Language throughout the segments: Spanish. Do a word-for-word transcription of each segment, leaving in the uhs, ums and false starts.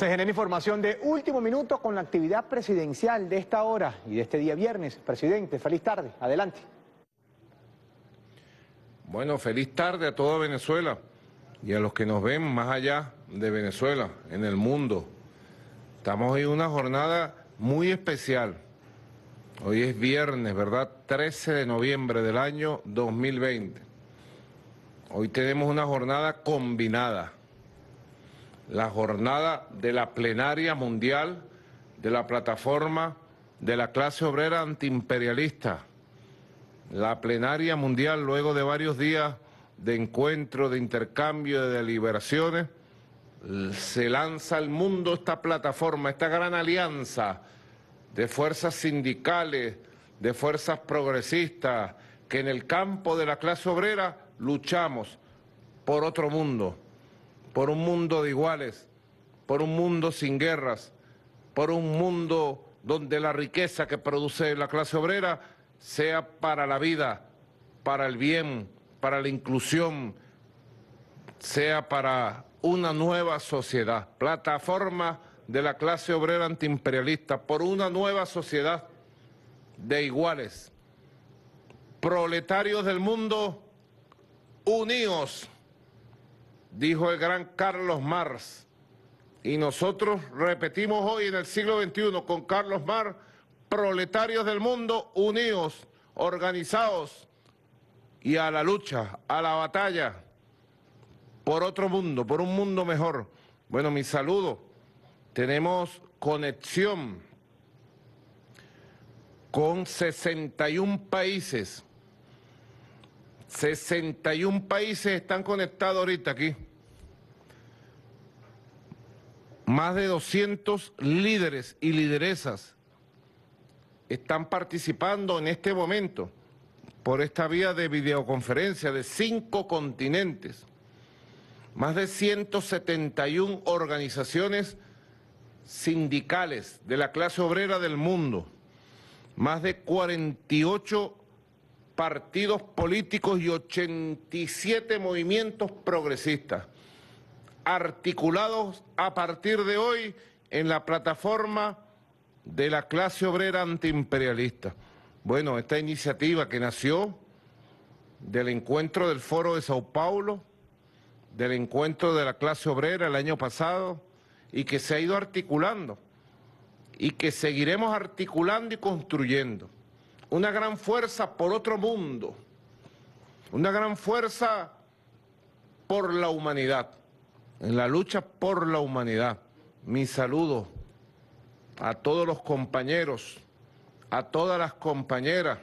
Se genera información de último minuto con la actividad presidencial de esta hora y de este día viernes. Presidente, feliz tarde. Adelante. Bueno, feliz tarde a toda Venezuela y a los que nos ven más allá de Venezuela, en el mundo. Estamos en una jornada muy especial. Hoy es viernes, ¿verdad? trece de noviembre del año dos mil veinte. Hoy tenemos una jornada combinada. La jornada de la plenaria mundial de la plataforma de la clase obrera antiimperialista. La plenaria mundial, luego de varios días de encuentro, de intercambio, de deliberaciones, se lanza al mundo esta plataforma, esta gran alianza de fuerzas sindicales, de fuerzas progresistas, que en el campo de la clase obrera luchamos por otro mundo, por un mundo de iguales, por un mundo sin guerras, por un mundo donde la riqueza que produce la clase obrera sea para la vida, para el bien, para la inclusión, sea para una nueva sociedad. Plataforma de la clase obrera antiimperialista por una nueva sociedad de iguales. Proletarios del mundo, unidos, dijo el gran Carlos Marx. Y nosotros repetimos hoy en el siglo veintiuno con Carlos Marx: proletarios del mundo, unidos, organizados y a la lucha, a la batalla por otro mundo, por un mundo mejor. Bueno, mi saludo. Tenemos conexión con sesenta y un países. sesenta y un países están conectados ahorita aquí. Más de doscientos líderes y lideresas están participando en este momento por esta vía de videoconferencia de cinco continentes. Más de ciento setenta y una organizaciones sindicales de la clase obrera del mundo. Más de cuarenta y ocho partidos políticos y ochenta y siete movimientos progresistas, articulados a partir de hoy en la plataforma de la clase obrera antiimperialista. Bueno, esta iniciativa que nació del encuentro del Foro de Sao Paulo, del encuentro de la clase obrera el año pasado, y que se ha ido articulando, y que seguiremos articulando y construyendo. Una gran fuerza por otro mundo, una gran fuerza por la humanidad, en la lucha por la humanidad. Mi saludo a todos los compañeros, a todas las compañeras.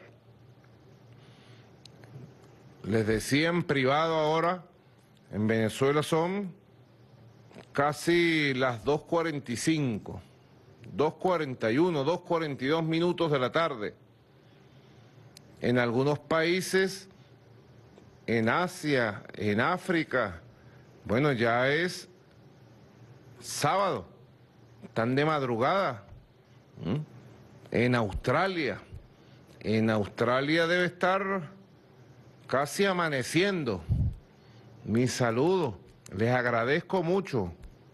Les decía en privado ahora, en Venezuela son casi las dos cuarenta y cinco, dos cuarenta y uno, dos cuarenta y dos minutos de la tarde. En algunos países, en Asia, en África, bueno, ya es sábado, están de madrugada. ¿Mm? En Australia, en Australia debe estar casi amaneciendo. Mi saludo, les agradezco mucho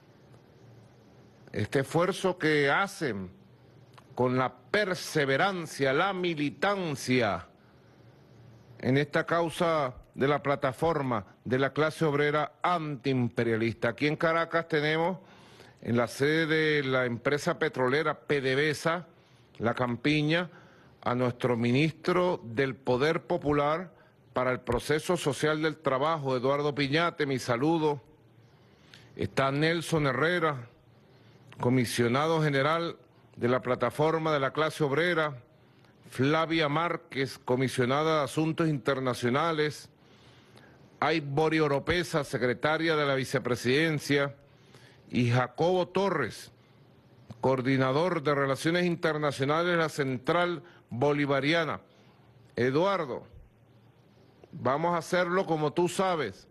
este esfuerzo que hacen con la perseverancia, la militancia en esta causa de la plataforma de la clase obrera antiimperialista. Aquí en Caracas tenemos, en la sede de la empresa petrolera PDVSA, La Campiña, a nuestro ministro del Poder Popular para el Proceso Social del Trabajo, Eduardo Piñate, mi saludo. Está Nelson Herrera, comisionado general de la plataforma de la clase obrera, Flavia Márquez, comisionada de Asuntos Internacionales, hay Bori Oropesa, secretaria de la Vicepresidencia, y Jacobo Torres, coordinador de Relaciones Internacionales de la Central Bolivariana. Eduardo, vamos a hacerlo como tú sabes,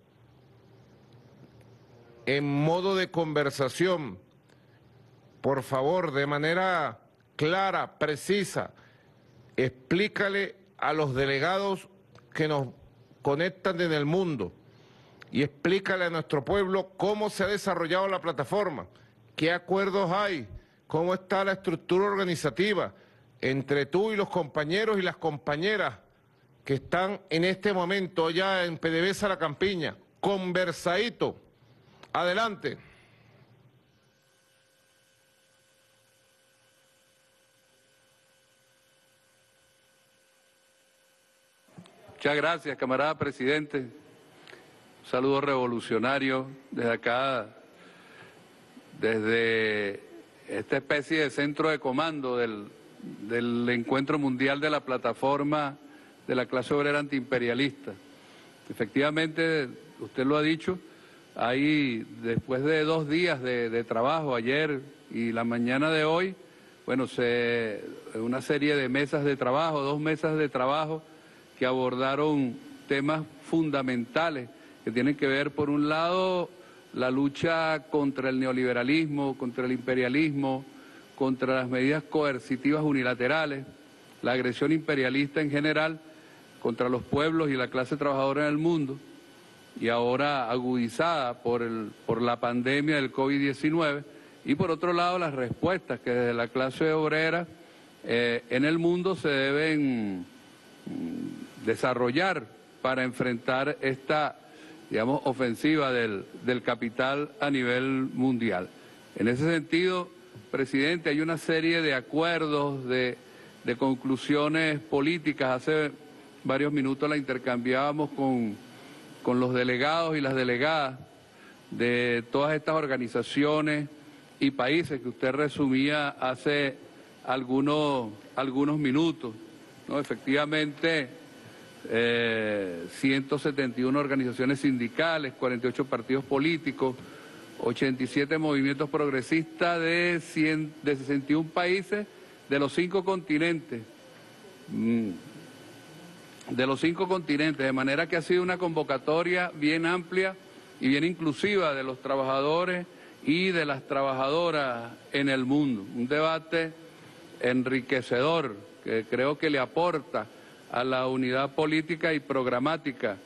en modo de conversación. Por favor, de manera clara, precisa, explícale a los delegados que nos conectan en el mundo y explícale a nuestro pueblo cómo se ha desarrollado la plataforma, ¿Qué acuerdos hay? ¿Cómo está la estructura organizativa entre tú y los compañeros y las compañeras que están en este momento ya en PDVSA La Campiña? Conversadito. Adelante. Muchas gracias, camarada presidente. Un saludo revolucionario desde acá, desde esta especie de centro de comando del, del Encuentro Mundial de la Plataforma de la Clase Obrera Antiimperialista. Efectivamente, usted lo ha dicho, hay después de dos días de, de trabajo, ayer y la mañana de hoy, bueno, se, una serie de mesas de trabajo, dos mesas de trabajo, que abordaron temas fundamentales que tienen que ver, por un lado, la lucha contra el neoliberalismo, contra el imperialismo, contra las medidas coercitivas unilaterales, la agresión imperialista en general, contra los pueblos y la clase trabajadora en el mundo, y ahora agudizada por, el, por la pandemia del COVID diecinueve, y por otro lado las respuestas que desde la clase obrera eh, en el mundo se deben desarrollar para enfrentar esta, digamos, ofensiva del, del capital a nivel mundial. En ese sentido, presidente, hay una serie de acuerdos, de, de conclusiones políticas. Hace varios minutos la intercambiábamos con, con los delegados y las delegadas de todas estas organizaciones y países que usted resumía hace algunos, algunos minutos, ¿no? Efectivamente, eh, ciento setenta y una organizaciones sindicales, cuarenta y ocho partidos políticos, ochenta y siete movimientos progresistas de, cien, de sesenta y un países de los cinco continentes, mm, de los cinco continentes, de manera que ha sido una convocatoria bien amplia y bien inclusiva de los trabajadores y de las trabajadoras en el mundo. Un debate enriquecedor que creo que le aporta a la unidad política y programática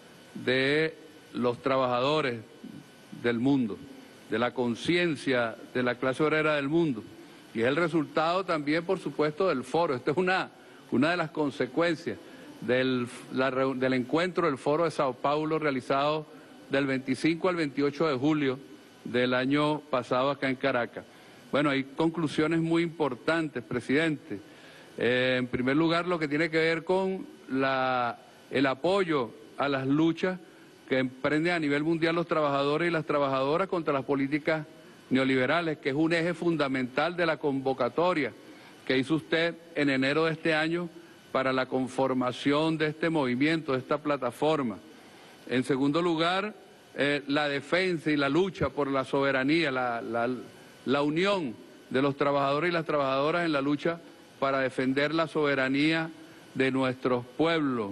de los trabajadores del mundo, de la conciencia de la clase obrera del mundo. Y es el resultado también, por supuesto, del foro. Esta es una, una de las consecuencias del, la, del encuentro del Foro de Sao Paulo realizado del veinticinco al veintiocho de julio del año pasado acá en Caracas. Bueno, hay conclusiones muy importantes, presidente. Eh, en primer lugar, lo que tiene que ver con la, el apoyo a las luchas que emprenden a nivel mundial los trabajadores y las trabajadoras contra las políticas neoliberales, que es un eje fundamental de la convocatoria que hizo usted en enero de este año para la conformación de este movimiento, de esta plataforma. En segundo lugar, eh, la defensa y la lucha por la soberanía, la, la, la unión de los trabajadores y las trabajadoras en la lucha para defender la soberanía de nuestros pueblos.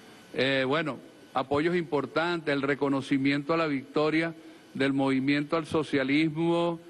Eh, bueno, apoyos importantes, el reconocimiento a la victoria del movimiento al socialismo,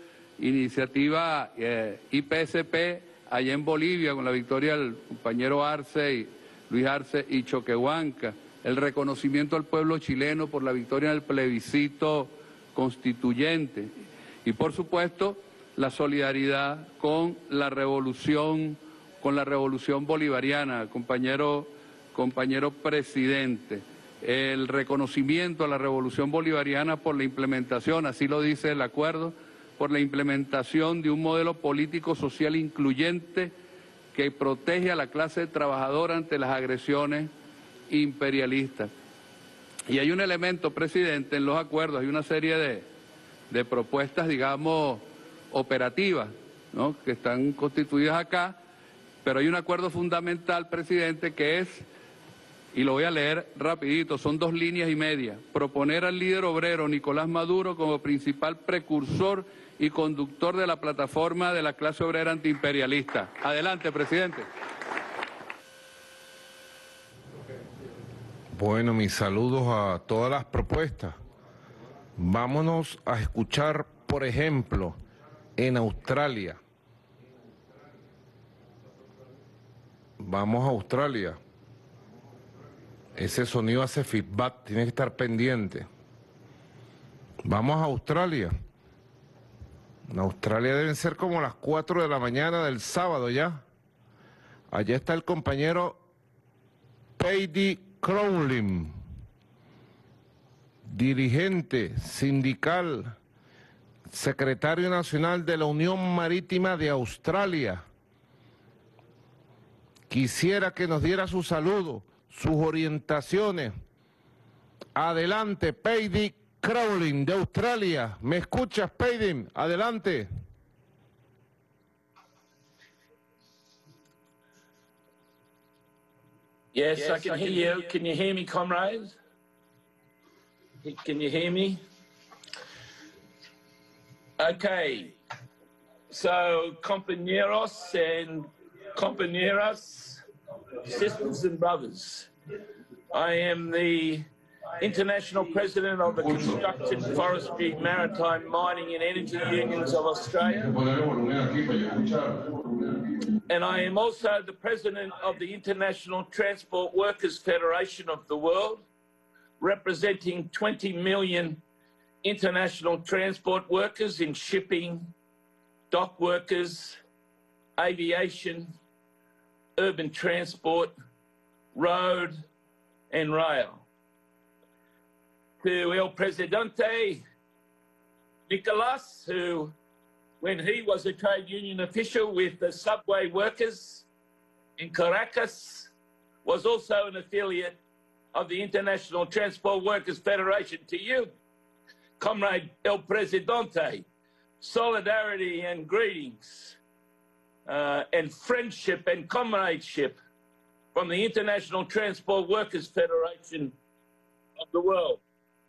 iniciativa eh, I P S P allá en Bolivia, con la victoria del compañero Arce, y, Luis Arce y Choquehuanca, el reconocimiento al pueblo chileno por la victoria en el plebiscito constituyente, y por supuesto la solidaridad con la revolución, con la revolución bolivariana, compañero, compañero presidente. El reconocimiento a la revolución bolivariana por la implementación, así lo dice el acuerdo, por la implementación de un modelo político social incluyente que protege a la clase trabajadora ante las agresiones imperialistas. Y hay un elemento, presidente, en los acuerdos, hay una serie de, de propuestas, digamos, operativas, ¿no?, que están constituidas acá, pero hay un acuerdo fundamental, presidente, que es, y lo voy a leer rapidito, son dos líneas y media: proponer al líder obrero Nicolás Maduro como principal precursor y conductor de la plataforma de la clase obrera antiimperialista. Adelante, presidente. Bueno, mis saludos a todas las propuestas. Vámonos a escuchar, por ejemplo, en Australia. Vamos a Australia. Ese sonido hace feedback, tiene que estar pendiente. Vamos a Australia. En Australia deben ser como las cuatro de la mañana del sábado ya. Allá está el compañero Paddy Crowley, dirigente sindical, secretario nacional de la Unión Marítima de Australia. Quisiera que nos diera su saludo, sus orientaciones. Adelante, Paddy Crowley de Australia. ¿Me escuchas, Paddy? Adelante. Yes, yes, I can I hear can you. you. Can you hear me, comrades? Can you hear me? Okay. So, compañeros and compañeras, sisters and brothers, I am the International President of the Construction, Forestry, Maritime, Mining and Energy Unions of Australia. And I am also the President of the International Transport Workers Federation of the World, representing twenty million international transport workers in shipping, dock workers, aviation, urban transport, road and rail. To El Presidente Nicolas, who, when he was a trade union official with the subway workers in Caracas, was also an affiliate of the International Transport Workers Federation. To you, Comrade El Presidente, solidarity and greetings uh, and friendship and comradeship from the International Transport Workers Federation of the world.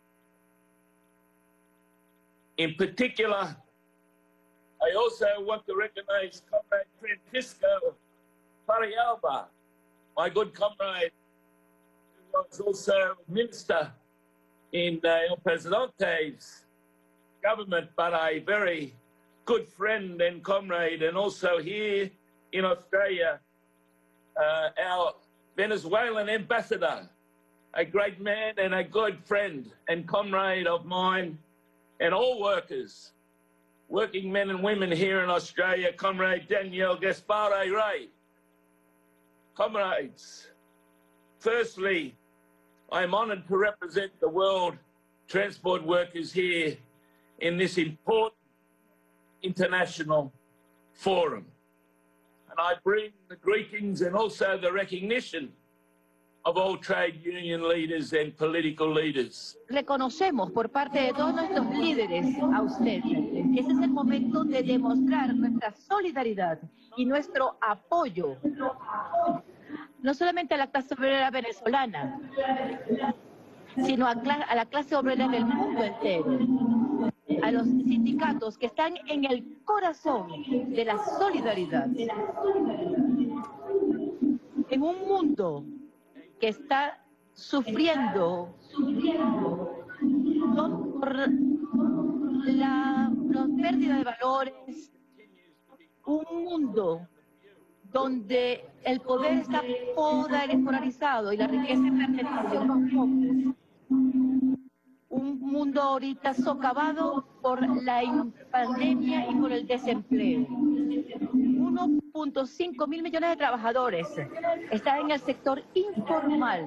In particular, I also want to recognize Comrade Francisco Parialba, my good comrade, who was also minister in uh, El Presidente's government, but a very good friend and comrade, and also here in Australia, uh, our Venezuelan ambassador, a great man and a good friend and comrade of mine, and all workers, working men and women here in Australia, Comrade Daniel Gaspare Ray. Comrades, firstly, I'm honoured to represent the world transport workers here in this important international forum. And I bring the greetings and also the recognition of all trade union leaders and political leaders. Reconocemos por parte de todos nuestros líderes a usted. Ese es el momento de demostrar nuestra solidaridad y nuestro apoyo, no solamente a la clase obrera venezolana, sino a, a la clase obrera del mundo entero, a los sindicatos que están en el corazón de la solidaridad. En un mundo que está sufriendo por la, la pérdida de valores, un mundo donde el poder está polarizado y la riqueza pertenece a unos pocos. Un mundo ahorita socavado por la pandemia y por el desempleo. uno punto cinco mil millones de trabajadores están en el sector informal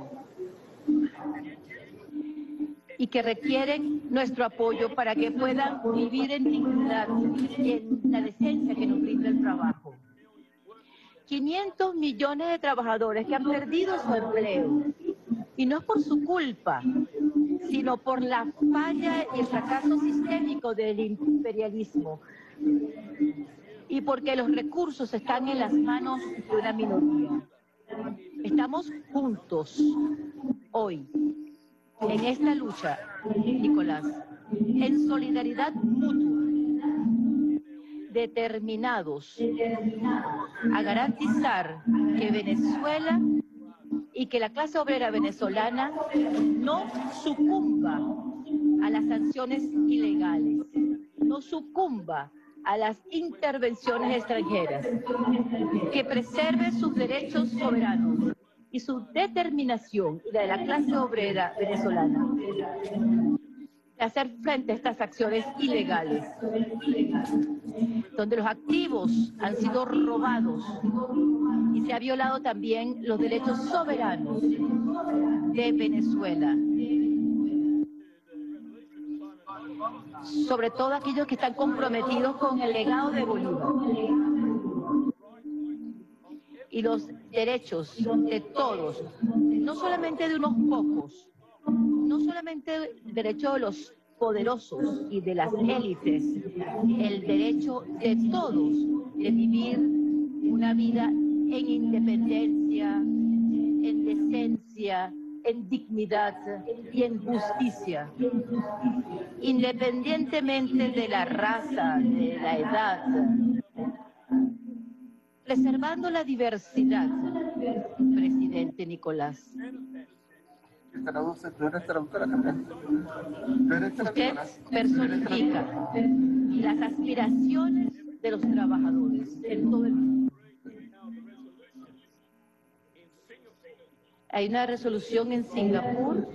y que requieren nuestro apoyo para que puedan vivir en dignidad y en la decencia que nos brinda el trabajo. quinientos millones de trabajadores que han perdido su empleo, y no es por su culpa, sino por la falla y el fracaso sistémico del imperialismo, y porque los recursos están en las manos de una minoría. Estamos juntos hoy en esta lucha, Nicolás, en solidaridad mutua, determinados a garantizar que Venezuela y que la clase obrera venezolana no sucumba a las sanciones ilegales, no sucumba a las intervenciones extranjeras, que preserve sus derechos soberanos y su determinación y la de la clase obrera venezolana de hacer frente a estas acciones ilegales. donde los activos han sido robados y se ha violado también los derechos soberanos de Venezuela. Sobre todo aquellos que están comprometidos con el legado de Bolívar y los derechos de todos, no solamente de unos pocos, no solamente el derecho de los poderosos y de las élites, el derecho de todos de vivir una vida en independencia, en decencia, en dignidad y en justicia, independientemente de la raza, de la edad, preservando la diversidad, presidente Nicolás. Usted personifica las aspiraciones de los trabajadores en todo el mundo. Hay una resolución en Singapur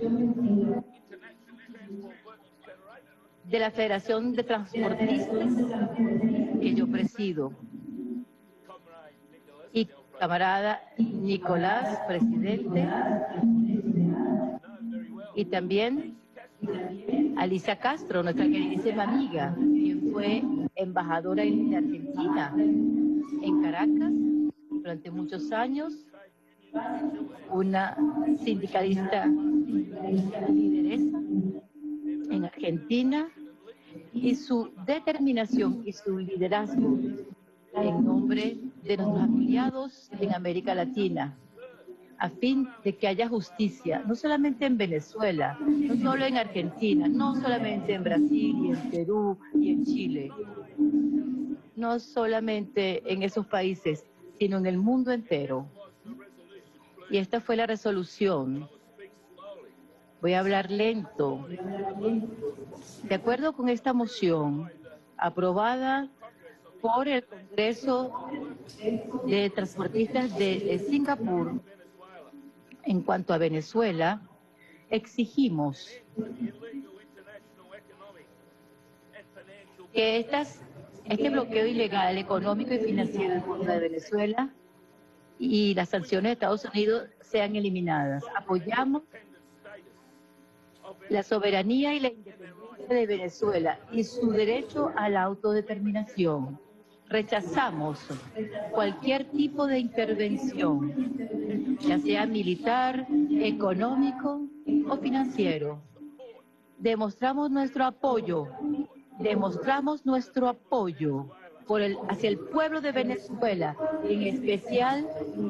de la Federación de Transportistas que yo presido. Y camarada Nicolás, presidente, y también Alicia Castro, nuestra queridísima amiga, quien fue embajadora en Argentina, en Caracas, durante muchos años, una sindicalista lideresa en Argentina, y su determinación y su liderazgo en nombre de nuestros afiliados en América Latina, a fin de que haya justicia, no solamente en Venezuela, no solo en Argentina, no solamente en Brasil y en Perú y en Chile, no solamente en esos países, sino en el mundo entero. Y esta fue la resolución. Voy a hablar lento. De acuerdo con esta moción, aprobada por el Congreso de Transportistas de, de Singapur, en cuanto a Venezuela, exigimos que estas, este bloqueo ilegal económico y financiero en contra de Venezuela y las sanciones de Estados Unidos sean eliminadas. Apoyamos la soberanía y la independencia de Venezuela y su derecho a la autodeterminación. Rechazamos cualquier tipo de intervención, ya sea militar, económico o financiero. Demostramos nuestro apoyo, demostramos nuestro apoyo por el, hacia el pueblo de Venezuela, en especial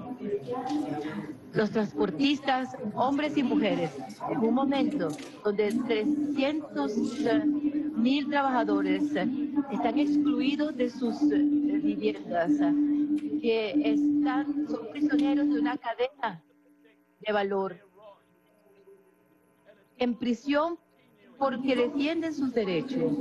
los transportistas, hombres y mujeres, en un momento donde trescientos mil trabajadores están excluidos de sus viviendas, que están, son prisioneros de una cadena de valor, en prisión porque defienden sus derechos.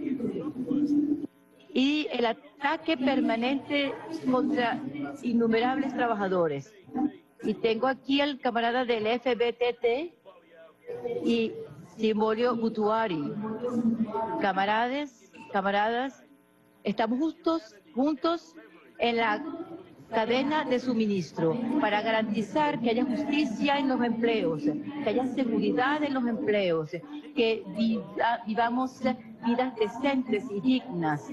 Y el ataque permanente contra innumerables trabajadores. Y tengo aquí al camarada del F B T T y Simbolio Butuari. Camaradas, camaradas, estamos justos, juntos en la cadena de suministro para garantizar que haya justicia en los empleos, que haya seguridad en los empleos, que viva, vivamos vidas decentes y dignas.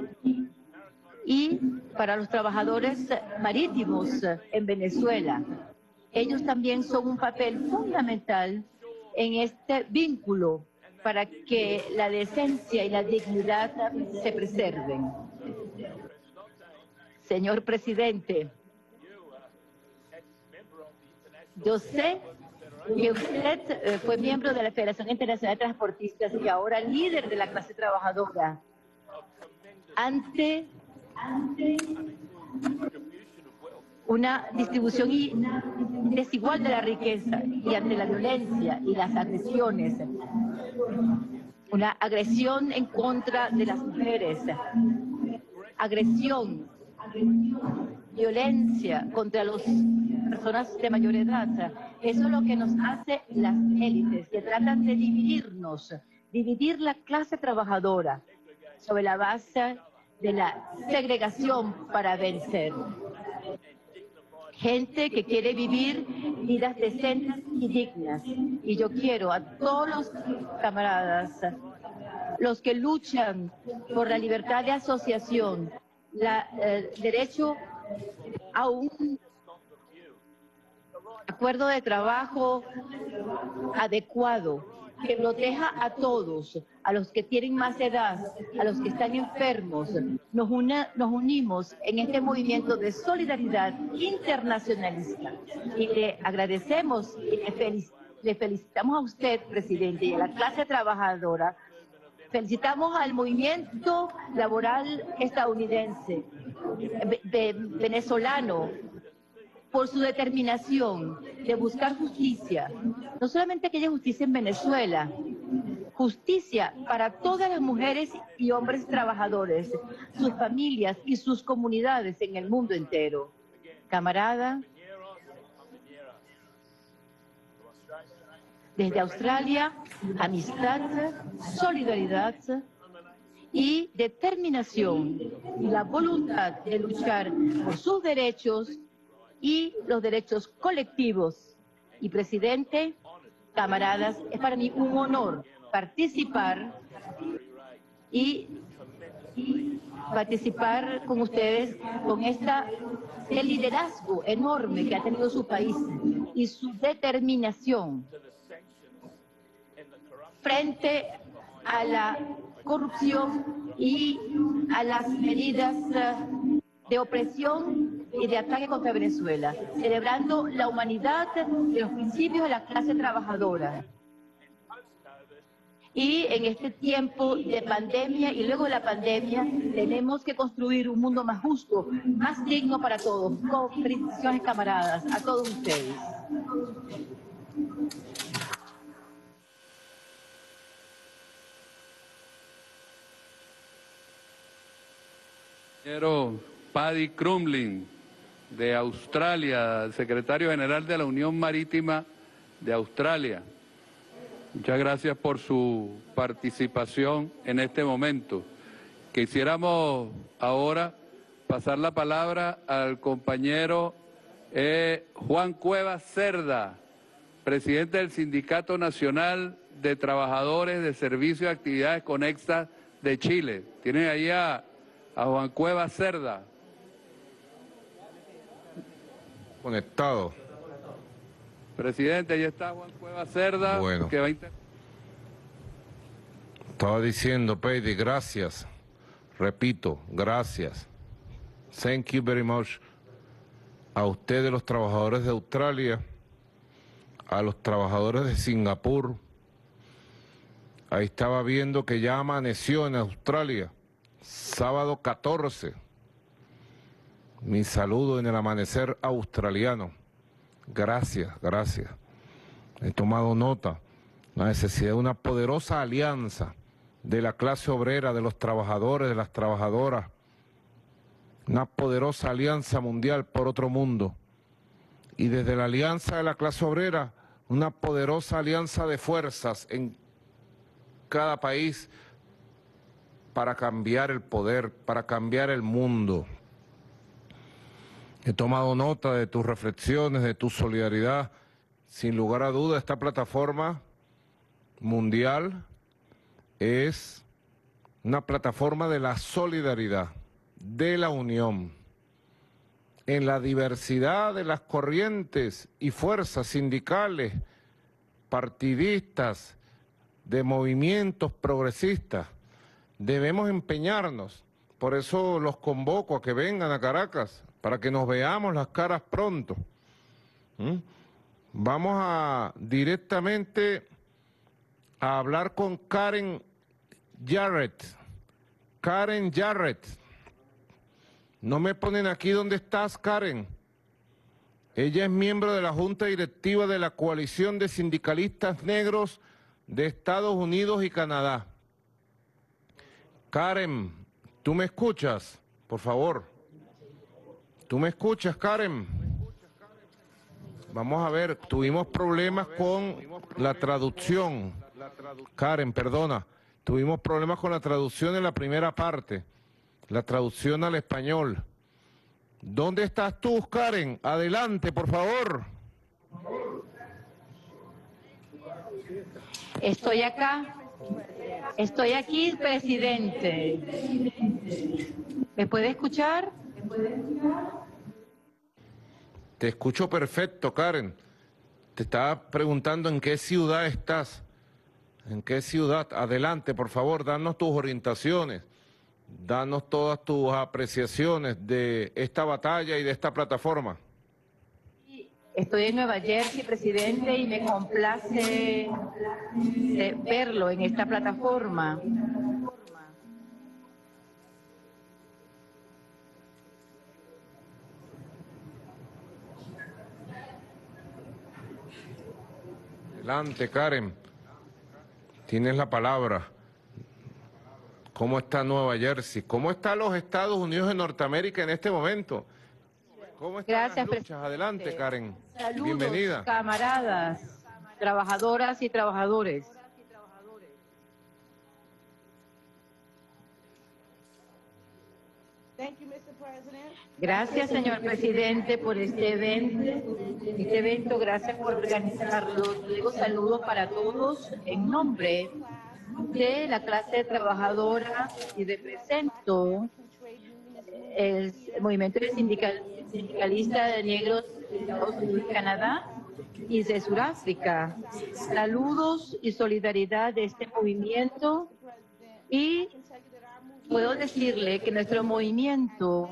Y para los trabajadores marítimos en Venezuela, ellos también son un papel fundamental en este vínculo para que la decencia y la dignidad se preserven. Señor presidente, yo sé que usted eh, fue miembro de la Federación Internacional de Transportistas y ahora líder de la clase trabajadora. Ante una distribución desigual de la riqueza y ante la violencia y las agresiones, una agresión en contra de las mujeres, agresión, violencia contra las personas de mayor edad. Eso es lo que nos hace las élites, que tratan de dividirnos, dividir la clase trabajadora sobre la base de la segregación para vencer. Gente que quiere vivir vidas decentes y dignas. Y yo quiero a todos los camaradas, los que luchan por la libertad de asociación, la, el derecho a un acuerdo de trabajo adecuado, que proteja a todos, a los que tienen más edad, a los que están enfermos. Nos, una, nos unimos en este movimiento de solidaridad internacionalista y le agradecemos y le, felic le felicitamos a usted, presidente, y a la clase trabajadora. Felicitamos al movimiento laboral estadounidense, de, venezolano, por su determinación de buscar justicia, no solamente que haya justicia en Venezuela, justicia para todas las mujeres y hombres trabajadores, sus familias y sus comunidades en el mundo entero. Camarada, desde Australia, amistad, solidaridad y determinación y la voluntad de luchar por sus derechos y los derechos colectivos. Y presidente, camaradas, es para mí un honor participar y, y participar con ustedes con esta, el liderazgo enorme que ha tenido su país y su determinación frente a la corrupción y a las medidas de opresión y de ataque contra Venezuela, celebrando la humanidad de los principios de la clase trabajadora. Y en este tiempo de pandemia y luego de la pandemia tenemos que construir un mundo más justo, más digno para todos. Con felicitaciones, camaradas, a todos ustedes. Compañero Paddy Crumlin, de Australia, secretario general de la Unión Marítima de Australia. Muchas gracias por su participación en este momento. Quisiéramos ahora pasar la palabra al compañero eh, Juan Cuevas Cerda, presidente del Sindicato Nacional de Trabajadores de Servicios y Actividades Conexas de Chile. Tienen ahí a, a Juan Cuevas Cerda. Conectado. Presidente, ahí está Juan Cuevas Cerda. Bueno. Que va a inter... Estaba diciendo, Paddy, gracias. Repito, gracias. Thank you very much. A ustedes, los trabajadores de Australia, a los trabajadores de Singapur. Ahí estaba viendo que ya amaneció en Australia, sábado catorce. Mi saludo en el amanecer australiano. Gracias, gracias. He tomado nota. La necesidad de una poderosa alianza de la clase obrera, de los trabajadores, de las trabajadoras. Una poderosa alianza mundial por otro mundo. Y desde la alianza de la clase obrera, una poderosa alianza de fuerzas en cada país para cambiar el poder, para cambiar el mundo. He tomado nota de tus reflexiones, de tu solidaridad. Sin lugar a duda, esta plataforma mundial es una plataforma de la solidaridad, de la unión, en la diversidad de las corrientes y fuerzas sindicales, partidistas, de movimientos progresistas. Debemos empeñarnos, por eso los convoco a que vengan a Caracas, para que nos veamos las caras pronto. ¿Mm? Vamos a directamente a hablar con Karen Jarrett. Karen Jarrett. No me ponen aquí dónde estás, Karen. Ella es miembro de la Junta Directiva de la Coalición de Sindicalistas Negros de Estados Unidos y Canadá. Karen, ¿tú me escuchas? Por favor. ¿Tú me escuchas, Karen? Vamos a ver, tuvimos problemas con la traducción. Karen, perdona, tuvimos problemas con la traducción en la primera parte. la traducción al español. ¿Dónde estás tú, Karen? Adelante, por favor. Estoy acá. Estoy aquí, presidente. ¿Me puede escuchar? Te escucho perfecto, Karen. Te estaba preguntando en qué ciudad estás. ¿En qué ciudad? Adelante, por favor, danos tus orientaciones. Danos todas tus apreciaciones de esta batalla y de esta plataforma. Estoy en Nueva Jersey, presidente, y me complace eh, verlo en esta plataforma. Adelante, Karen. Tienes la palabra. ¿Cómo está Nueva Jersey? ¿Cómo están los Estados Unidos de Norteamérica en este momento? ¿Cómo están Gracias, las luchas? presidente. Adelante, Karen. Saludos, Bienvenida. camaradas, trabajadoras y trabajadores. Gracias, señor presidente, por este evento. Este evento, gracias por organizarlo. Digo saludos para todos en nombre de la clase trabajadora y represento el movimiento sindical, sindicalista de negros de Estados Unidos y Canadá y de Sudáfrica. Saludos y solidaridad de este movimiento, y puedo decirle que nuestro movimiento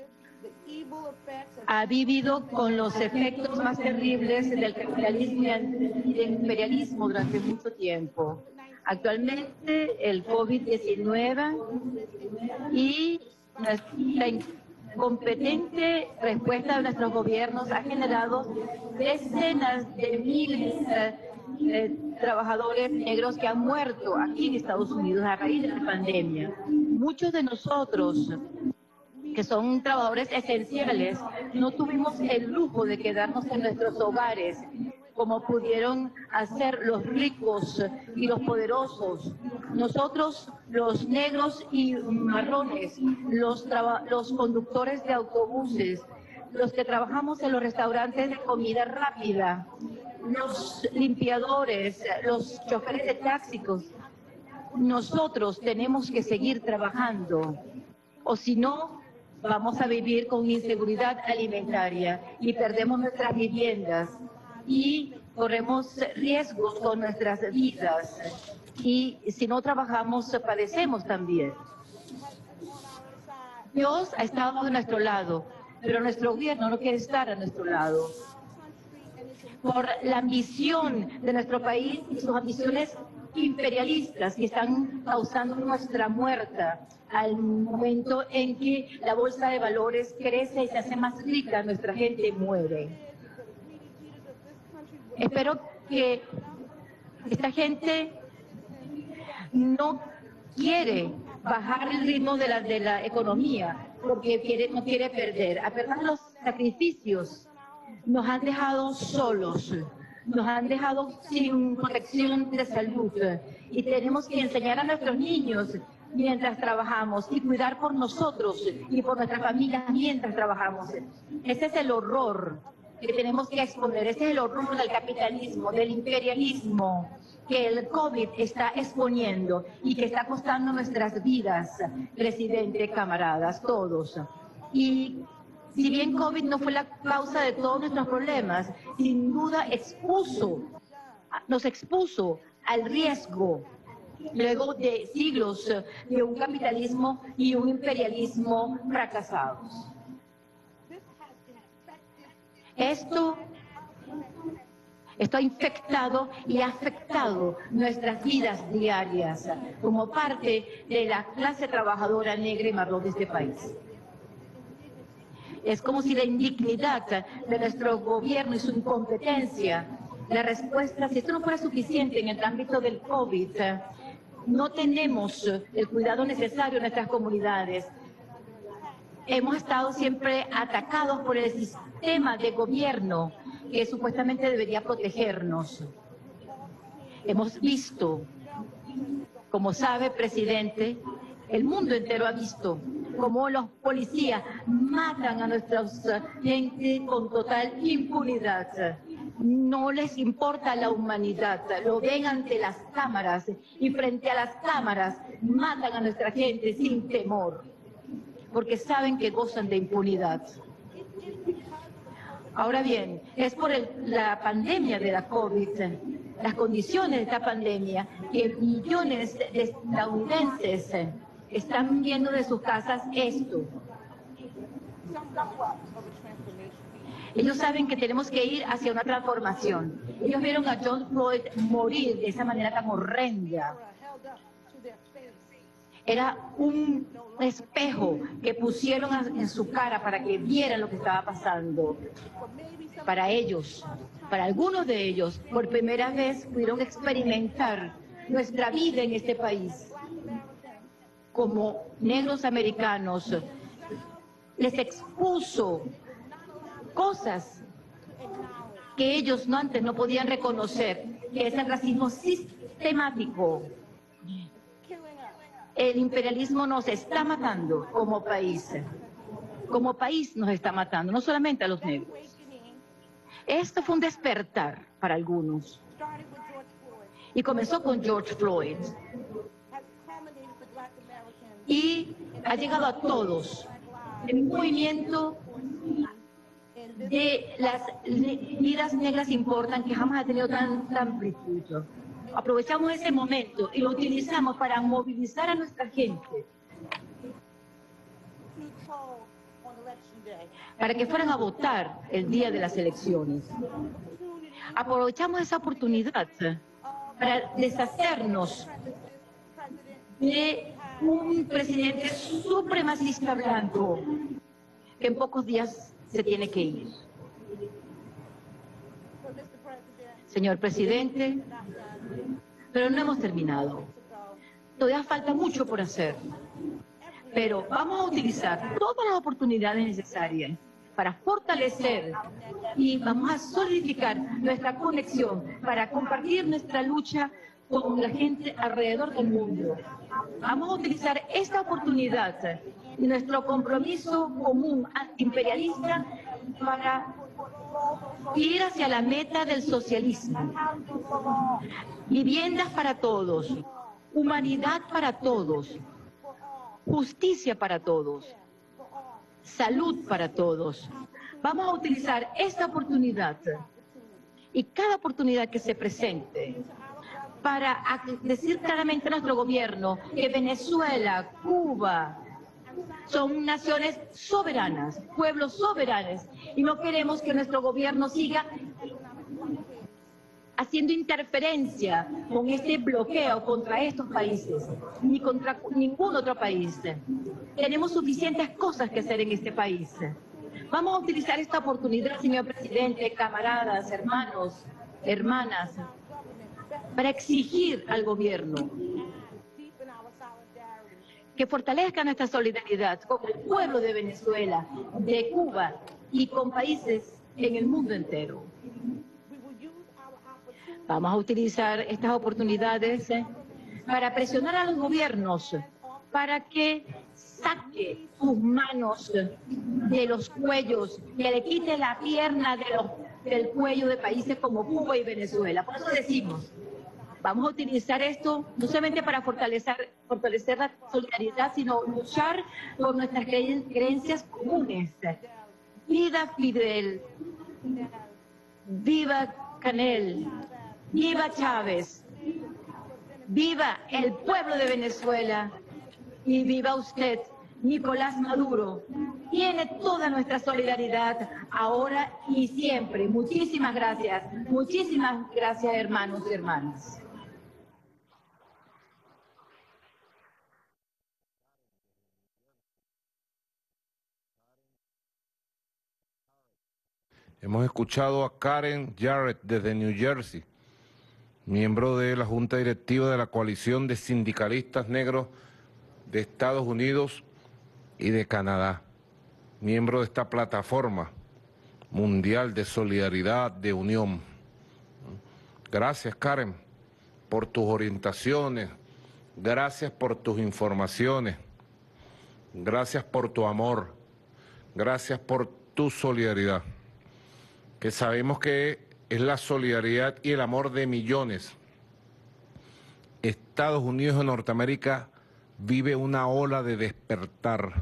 ha vivido con los efectos más terribles del capitalismo y del imperialismo durante mucho tiempo. Actualmente el COVID diecinueve y nuestra incompetente respuesta de nuestros gobiernos ha generado decenas de miles de trabajadores negros que han muerto aquí en Estados Unidos a raíz de la pandemia. Muchos de nosotros, que son trabajadores esenciales, no tuvimos el lujo de quedarnos en nuestros hogares como pudieron hacer los ricos y los poderosos. Nosotros, los negros y marrones, los, los conductores de autobuses, los que trabajamos en los restaurantes de comida rápida, los limpiadores, los choferes de taxis, nosotros tenemos que seguir trabajando, o si no, vamos a vivir con inseguridad alimentaria y perdemos nuestras viviendas y corremos riesgos con nuestras vidas, y si no trabajamos padecemos también. Dios ha estado de nuestro lado, pero nuestro gobierno no quiere estar a nuestro lado por la ambición de nuestro país y sus ambiciones imperialistas que están causando nuestra muerte al momento en que la bolsa de valores crece y se hace más rica, nuestra gente muere. Espero que esta gente no quiere bajar el ritmo de la, de la economía porque quiere, no quiere perder. A pesar de los sacrificios, nos han dejado solos, nos han dejado sin protección de salud, y tenemos que enseñar a nuestros niños mientras trabajamos y cuidar por nosotros y por nuestras familias mientras trabajamos. Ese es el horror que tenemos que exponer, ese es el horror del capitalismo, del imperialismo que el COVID está exponiendo y que está costando nuestras vidas, presidente, camaradas, todos. Y si bien COVID no fue la causa de todos nuestros problemas, sin duda expuso, nos expuso al riesgo, luego de siglos de un capitalismo y un imperialismo fracasados. Esto, esto ha infectado y ha afectado nuestras vidas diarias como parte de la clase trabajadora negra y marrón de este país. Es como si la indignidad de nuestro gobierno y su incompetencia, la respuesta, si esto no fuera suficiente en el ámbito del COVID, no tenemos el cuidado necesario en nuestras comunidades. Hemos estado siempre atacados por el sistema de gobierno que supuestamente debería protegernos. Hemos visto, como sabe, presidente, el mundo entero ha visto como los policías matan a nuestra gente con total impunidad. No les importa la humanidad, lo ven ante las cámaras y frente a las cámaras matan a nuestra gente sin temor, porque saben que gozan de impunidad. Ahora bien, es por el, la pandemia de la COVID, las condiciones de esta pandemia, que millones de estadounidenses están viendo de sus casas esto. Ellos saben que tenemos que ir hacia una transformación. Ellos vieron a George Floyd morir de esa manera tan horrenda. Era un espejo que pusieron en su cara para que vieran lo que estaba pasando. Para ellos, para algunos de ellos, por primera vez pudieron experimentar nuestra vida en este país. Como negros americanos, les expuso cosas que ellos no antes no podían reconocer, que es el racismo sistemático. El imperialismo nos está matando como país. Como país nos está matando, no solamente a los negros. Esto fue un despertar para algunos. Y comenzó con George Floyd. Y ha llegado a todos. El movimiento de las vidas negras importan que jamás ha tenido tanta amplitud. Aprovechamos ese momento y lo utilizamos para movilizar a nuestra gente, para que fueran a votar el día de las elecciones. Aprovechamos esa oportunidad para deshacernos de un presidente supremacista blanco que en pocos días se tiene que ir. Señor presidente, pero no hemos terminado. Todavía falta mucho por hacer. Pero vamos a utilizar todas las oportunidades necesarias para fortalecer y vamos a solidificar nuestra conexión para compartir nuestra lucha con la gente alrededor del mundo. Vamos a utilizar esta oportunidad y nuestro compromiso común antiimperialista para ir hacia la meta del socialismo. Viviendas para todos, humanidad para todos, justicia para todos, salud para todos. Vamos a utilizar esta oportunidad y cada oportunidad que se presente para decir claramente a nuestro gobierno que Venezuela, Cuba, son naciones soberanas, pueblos soberanos, y no queremos que nuestro gobierno siga haciendo interferencia con este bloqueo contra estos países, ni contra ningún otro país. Tenemos suficientes cosas que hacer en este país. Vamos a utilizar esta oportunidad, señor presidente, camaradas, hermanos, hermanas, para exigir al gobierno que fortalezca nuestra solidaridad con el pueblo de Venezuela, de Cuba y con países en el mundo entero. Vamos a utilizar estas oportunidades para presionar a los gobiernos para que saque sus manos de los cuellos, que le quite la pierna de los, del cuello de países como Cuba y Venezuela. Por eso decimos, vamos a utilizar esto no solamente para fortalecer, fortalecer la solidaridad, sino luchar por nuestras creencias comunes. Viva Fidel, viva Canel, viva Chávez, viva el pueblo de Venezuela y viva usted, Nicolás Maduro. Tiene toda nuestra solidaridad ahora y siempre. Muchísimas gracias, muchísimas gracias, hermanos y hermanas. Hemos escuchado a Karen Jarrett desde New Jersey, miembro de la Junta Directiva de la Coalición de Sindicalistas Negros de Estados Unidos y de Canadá, miembro de esta plataforma mundial de solidaridad, de unión. Gracias, Karen, por tus orientaciones, gracias por tus informaciones, gracias por tu amor, gracias por tu solidaridad, que sabemos que es la solidaridad y el amor de millones. Estados Unidos de Norteamérica vive una ola de despertar,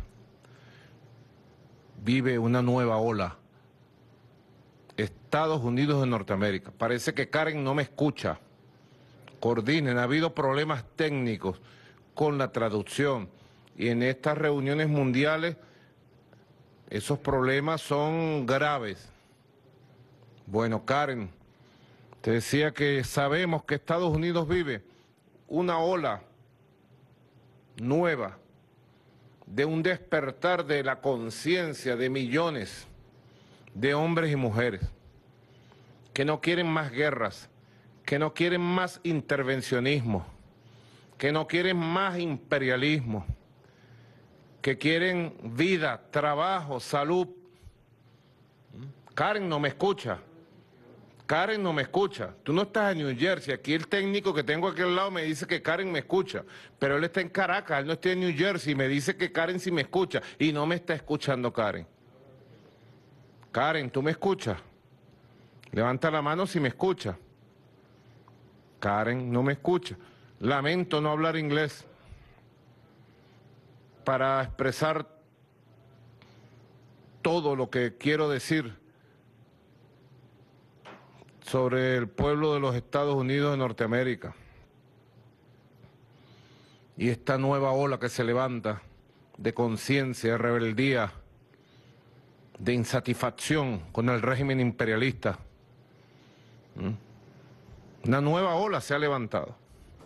vive una nueva ola. Estados Unidos de Norteamérica. Parece que Karen no me escucha. Coordinen, ha habido problemas técnicos con la traducción y en estas reuniones mundiales esos problemas son graves. Bueno, Karen, te decía que sabemos que Estados Unidos vive una ola nueva de un despertar de la conciencia de millones de hombres y mujeres que no quieren más guerras, que no quieren más intervencionismo, que no quieren más imperialismo, que quieren vida, trabajo, salud. Karen no me escucha. Karen no me escucha. Tú no estás en New Jersey. Aquí el técnico que tengo aquí al lado me dice que Karen me escucha. Pero él está en Caracas, él no está en New Jersey. Y me dice que Karen sí me escucha. Y no me está escuchando Karen. Karen, ¿tú me escuchas? Levanta la mano si me escucha. Karen no me escucha. Lamento no hablar inglés para expresar todo lo que quiero decir sobre el pueblo de los Estados Unidos de Norteamérica y esta nueva ola que se levanta de conciencia, de rebeldía, de insatisfacción con el régimen imperialista. ¿Mm? Una nueva ola se ha levantado.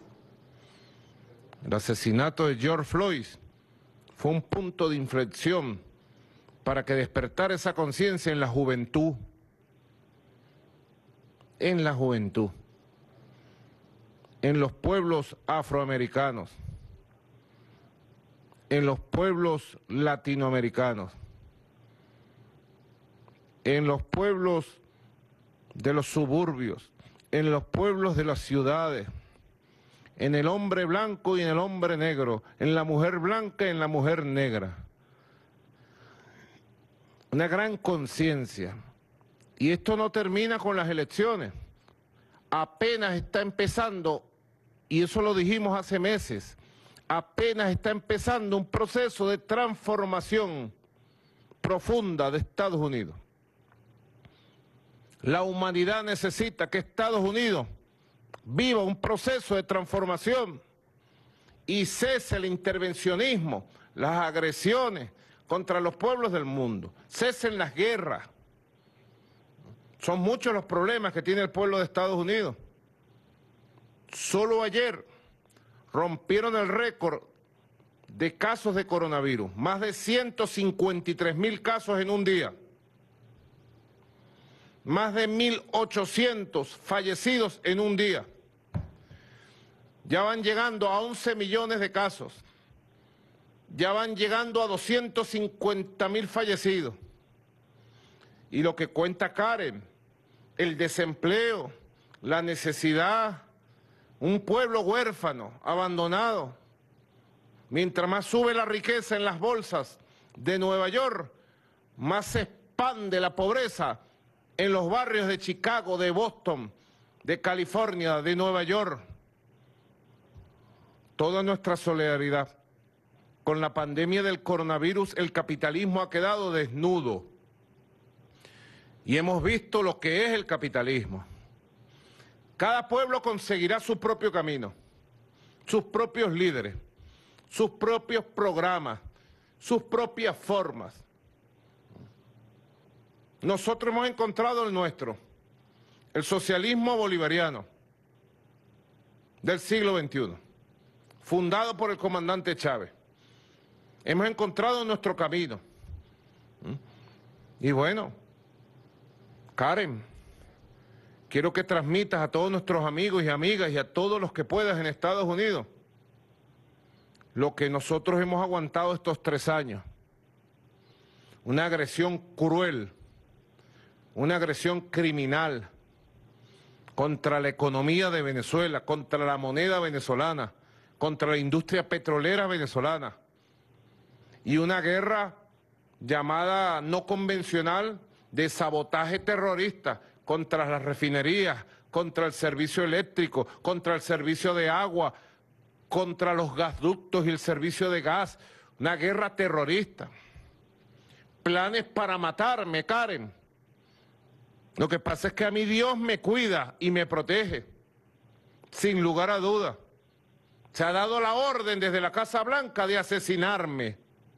El asesinato de George Floyd fue un punto de inflexión para que despertara esa conciencia en la juventud, en la juventud, en los pueblos afroamericanos, en los pueblos latinoamericanos, en los pueblos de los suburbios, en los pueblos de las ciudades, en el hombre blanco y en el hombre negro, en la mujer blanca y en la mujer negra. Una gran conciencia. Y esto no termina con las elecciones. Apenas está empezando, y eso lo dijimos hace meses, apenas está empezando un proceso de transformación profunda de Estados Unidos. La humanidad necesita que Estados Unidos viva un proceso de transformación y cese el intervencionismo, las agresiones contra los pueblos del mundo, cesen las guerras. Son muchos los problemas que tiene el pueblo de Estados Unidos. Solo ayer rompieron el récord de casos de coronavirus, más de ciento cincuenta y tres mil casos en un día. Más de mil ochocientos fallecidos en un día. Ya van llegando a once millones de casos. Ya van llegando a doscientos cincuenta mil fallecidos. Y lo que cuenta Karen, el desempleo, la necesidad, un pueblo huérfano, abandonado. Mientras más sube la riqueza en las bolsas de Nueva York, más se expande la pobreza en los barrios de Chicago, de Boston, de California, de Nueva York. Toda nuestra solidaridad. Con la pandemia del coronavirus, el capitalismo ha quedado desnudo. Y hemos visto lo que es el capitalismo. Cada pueblo conseguirá su propio camino, sus propios líderes, sus propios programas, sus propias formas. Nosotros hemos encontrado el nuestro, el socialismo bolivariano del siglo veintiuno, fundado por el comandante Chávez. Hemos encontrado nuestro camino. Y bueno, Karen, quiero que transmitas a todos nuestros amigos y amigas y a todos los que puedas en Estados Unidos lo que nosotros hemos aguantado estos tres años. Una agresión cruel, una agresión criminal contra la economía de Venezuela, contra la moneda venezolana, contra la industria petrolera venezolana. y una guerra llamada no convencional de sabotaje terrorista contra las refinerías, contra el servicio eléctrico, contra el servicio de agua, contra los gasductos y el servicio de gas, una guerra terrorista. Planes para matarme, Karen. Lo que pasa es que a mí Dios me cuida y me protege, sin lugar a dudas. Se ha dado la orden desde la Casa Blanca de asesinarme.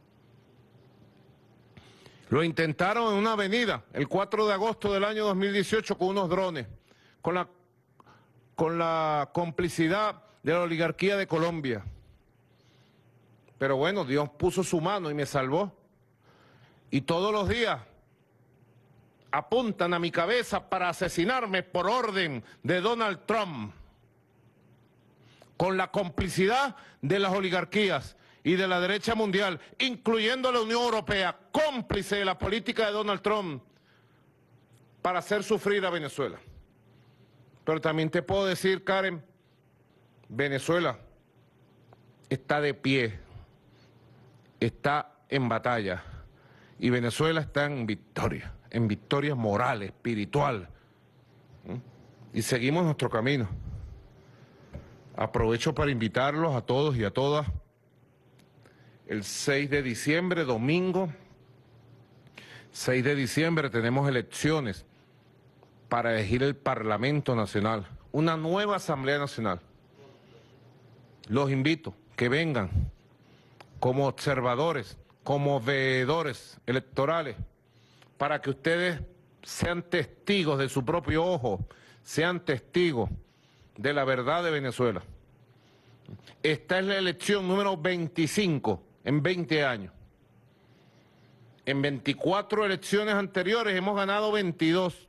Lo intentaron en una avenida el cuatro de agosto del año dos mil dieciocho con unos drones, con la, con la complicidad de la oligarquía de Colombia. Pero bueno, Dios puso su mano y me salvó. Y todos los días apuntan a mi cabeza para asesinarme por orden de Donald Trump, con la complicidad de las oligarquías y de la derecha mundial, incluyendo la Unión Europea, cómplice de la política de Donald Trump para hacer sufrir a Venezuela. Pero también te puedo decir, Karen, Venezuela está de pie, está en batalla, y Venezuela está en victoria, en victoria moral, espiritual. ¿Mm? Y seguimos nuestro camino. Aprovecho para invitarlos a todos y a todas. El seis de diciembre, domingo, seis de diciembre, tenemos elecciones para elegir el Parlamento Nacional, una nueva Asamblea Nacional. Los invito que vengan como observadores, como veedores electorales, para que ustedes sean testigos de su propio ojo, sean testigos de la verdad de Venezuela. Esta es la elección número veinticinco en veinte años. En veinticuatro elecciones anteriores hemos ganado veintidós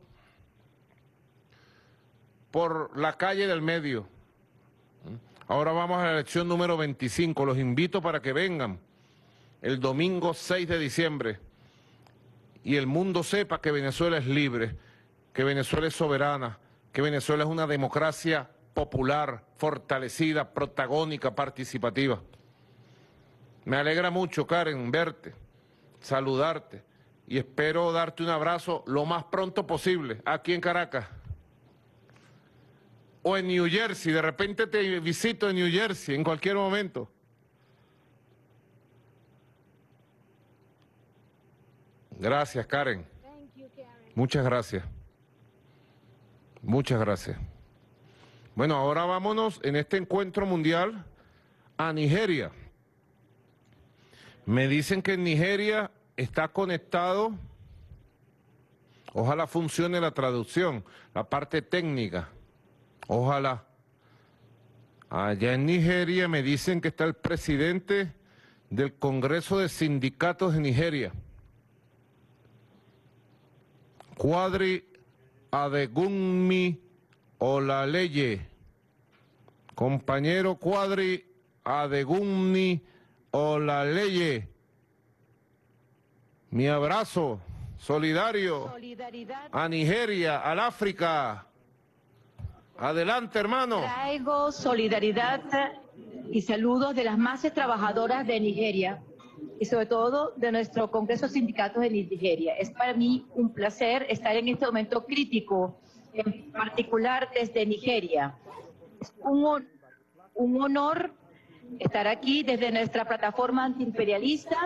por la calle del medio. Ahora vamos a la elección número veinticinco. Los invito para que vengan el domingo seis de diciembre y el mundo sepa que Venezuela es libre, que Venezuela es soberana, que Venezuela es una democracia popular, fortalecida, protagónica, participativa. Me alegra mucho, Karen, verte, saludarte y espero darte un abrazo lo más pronto posible aquí en Caracas o en New Jersey. De repente te visito en New Jersey en cualquier momento. Gracias, Karen. Muchas gracias. Muchas gracias. Bueno, ahora vámonos en este encuentro mundial a Nigeria. Me dicen que en Nigeria está conectado, ojalá funcione la traducción, la parte técnica, ojalá. Allá en Nigeria me dicen que está el presidente del Congreso de Sindicatos de Nigeria, Quadri Adegunmi Olaleye. Compañero Quadri Adegunmi Olaleye, mi abrazo solidario Solidaridad. a Nigeria, al África. Adelante, hermano. Traigo solidaridad y saludos de las masas trabajadoras de Nigeria y sobre todo de nuestro Congreso de Sindicatos de Nigeria. Es para mí un placer estar en este momento crítico, en particular desde Nigeria. Es un, un honor estar aquí desde nuestra plataforma antiimperialista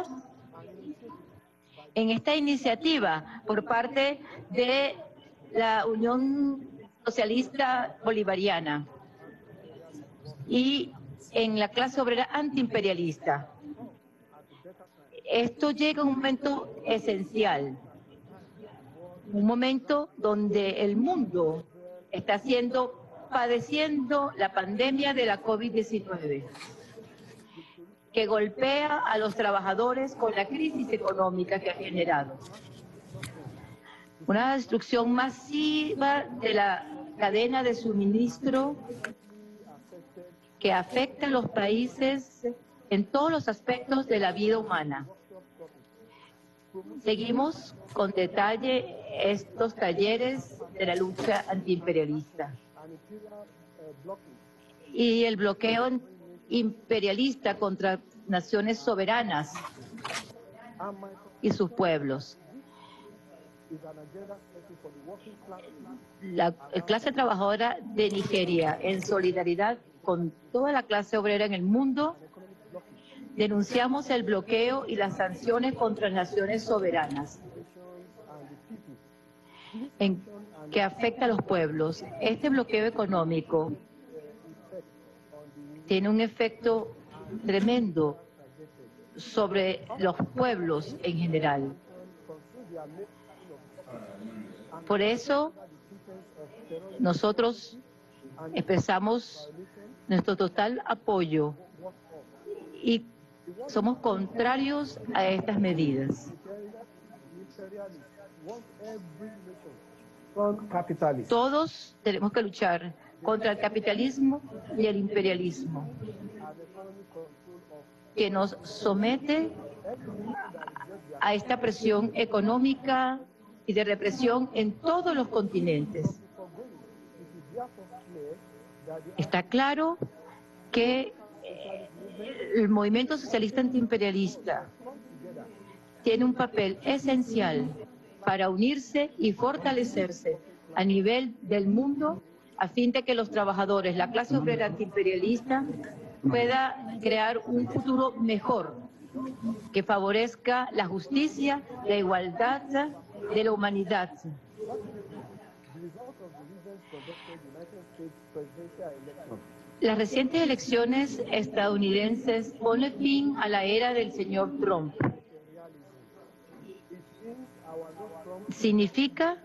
en esta iniciativa por parte de la Unión Socialista Bolivariana y en la clase obrera antiimperialista. Esto llega a un momento esencial, un momento donde el mundo está siendo, padeciendo la pandemia de la COVID diecinueve, que golpea a los trabajadores con la crisis económica que ha generado. Una destrucción masiva de la cadena de suministro que afecta a los países en todos los aspectos de la vida humana. Seguimos con detalle estos talleres de la lucha antiimperialista. Y el bloqueo imperialista contra naciones soberanas y sus pueblos. La clase trabajadora de Nigeria, en solidaridad con toda la clase obrera en el mundo, denunciamos el bloqueo y las sanciones contra las naciones soberanas en que afecta a los pueblos. Este bloqueo económico tiene un efecto tremendo sobre los pueblos en general. Por eso, nosotros expresamos nuestro total apoyo y somos contrarios a estas medidas. Todos tenemos que luchar contra el capitalismo y el imperialismo que nos somete a esta presión económica y de represión en todos los continentes. Está claro que el movimiento socialista antiimperialista tiene un papel esencial para unirse y fortalecerse a nivel del mundo a fin de que los trabajadores, la clase obrera antiimperialista, pueda crear un futuro mejor que favorezca la justicia, la igualdad de la humanidad. Las recientes elecciones estadounidenses ponen fin a la era del señor Trump. Significa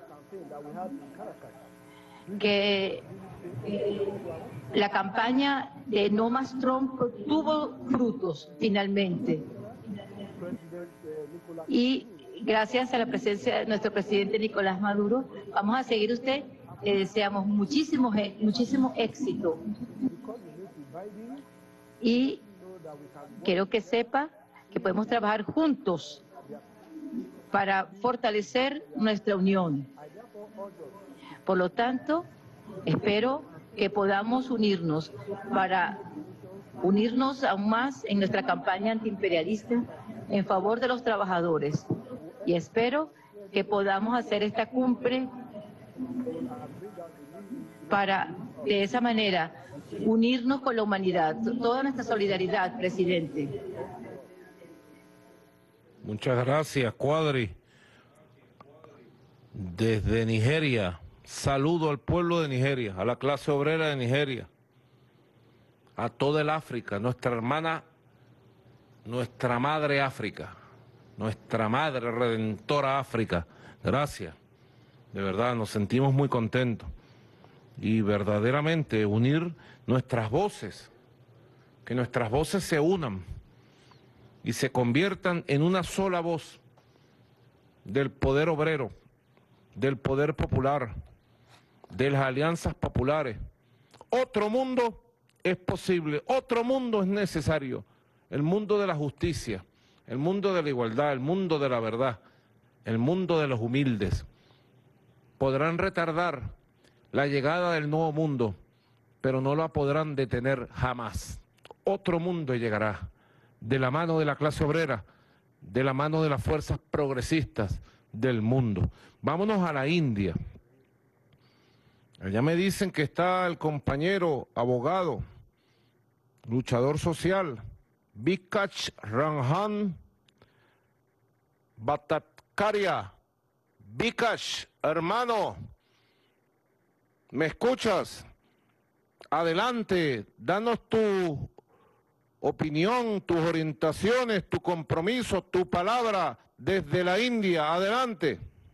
que la campaña de No Más Trump tuvo frutos finalmente. Y gracias a la presencia de nuestro presidente Nicolás Maduro, vamos a seguir usted. Le deseamos muchísimo, muchísimo éxito. Y quiero que sepa que podemos trabajar juntos para fortalecer nuestra unión. Por lo tanto, espero que podamos unirnos para unirnos aún más en nuestra campaña antiimperialista en favor de los trabajadores. Y espero que podamos hacer esta cumbre para, de esa manera, unirnos con la humanidad. Toda nuestra solidaridad, presidente. Muchas gracias, Cuadri. Desde Nigeria, saludo al pueblo de Nigeria, a la clase obrera de Nigeria, a toda el África, nuestra hermana, nuestra madre África, nuestra madre redentora África. Gracias, de verdad, nos sentimos muy contentos. Y verdaderamente unir nuestras voces, que nuestras voces se unan y se conviertan en una sola voz del poder obrero, del poder popular, de las alianzas populares. Otro mundo es posible, otro mundo es necesario, el mundo de la justicia, el mundo de la igualdad, el mundo de la verdad, el mundo de los humildes. Podrán retardar la llegada del nuevo mundo, pero no la podrán detener jamás. Otro mundo llegará, de la mano de la clase obrera, de la mano de las fuerzas progresistas del mundo. Vámonos a la India. Allá me dicen que está el compañero abogado, luchador social, Vikash Ranjan Bhattacharya. Vikash, hermano, ¿me escuchas? Adelante, danos tu opinión, tus orientaciones, tu compromiso, tu palabra desde la India. Adelante.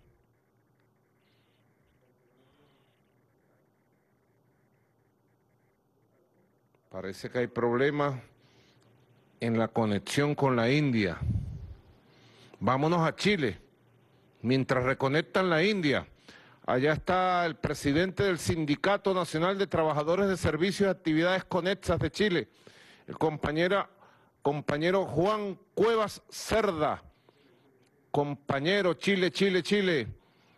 Parece que hay problemas en la conexión con la India. Vámonos a Chile. Mientras reconectan la India, allá está el presidente del Sindicato Nacional de Trabajadores de Servicios y Actividades Conexas de Chile, el compañero, compañero Juan Cuevas Cerda. Compañero, Chile, Chile, Chile.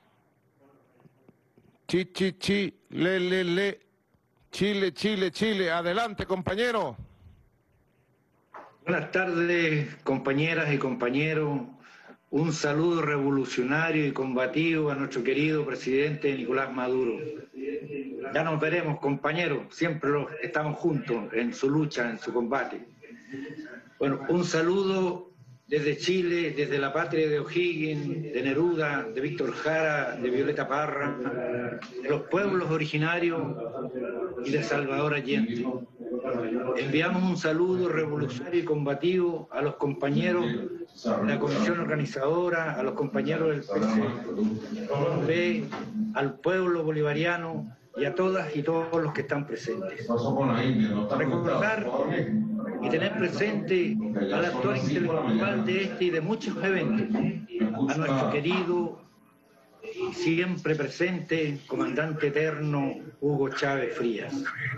Chi, chi, chi, le, le, le. Chile, Chile, Chile. Adelante, compañero. Buenas tardes, compañeras y compañeros, un saludo revolucionario y combativo a nuestro querido presidente Nicolás Maduro. Ya nos veremos, compañeros, siempre los, estamos juntos en su lucha, en su combate. Bueno, un saludo desde Chile, desde la patria de O'Higgins, de Neruda, de Víctor Jara, de Violeta Parra, de los pueblos originarios y de Salvador Allende. Enviamos un saludo revolucionario y combativo a los compañeros de la comisión organizadora, a los compañeros del P C B, al pueblo bolivariano y a todas y todos los que están presentes. Recordar y tener presente al actor intelectual de este y de muchos eventos, a nuestro querido y siempre presente comandante eterno Hugo Chávez Frías.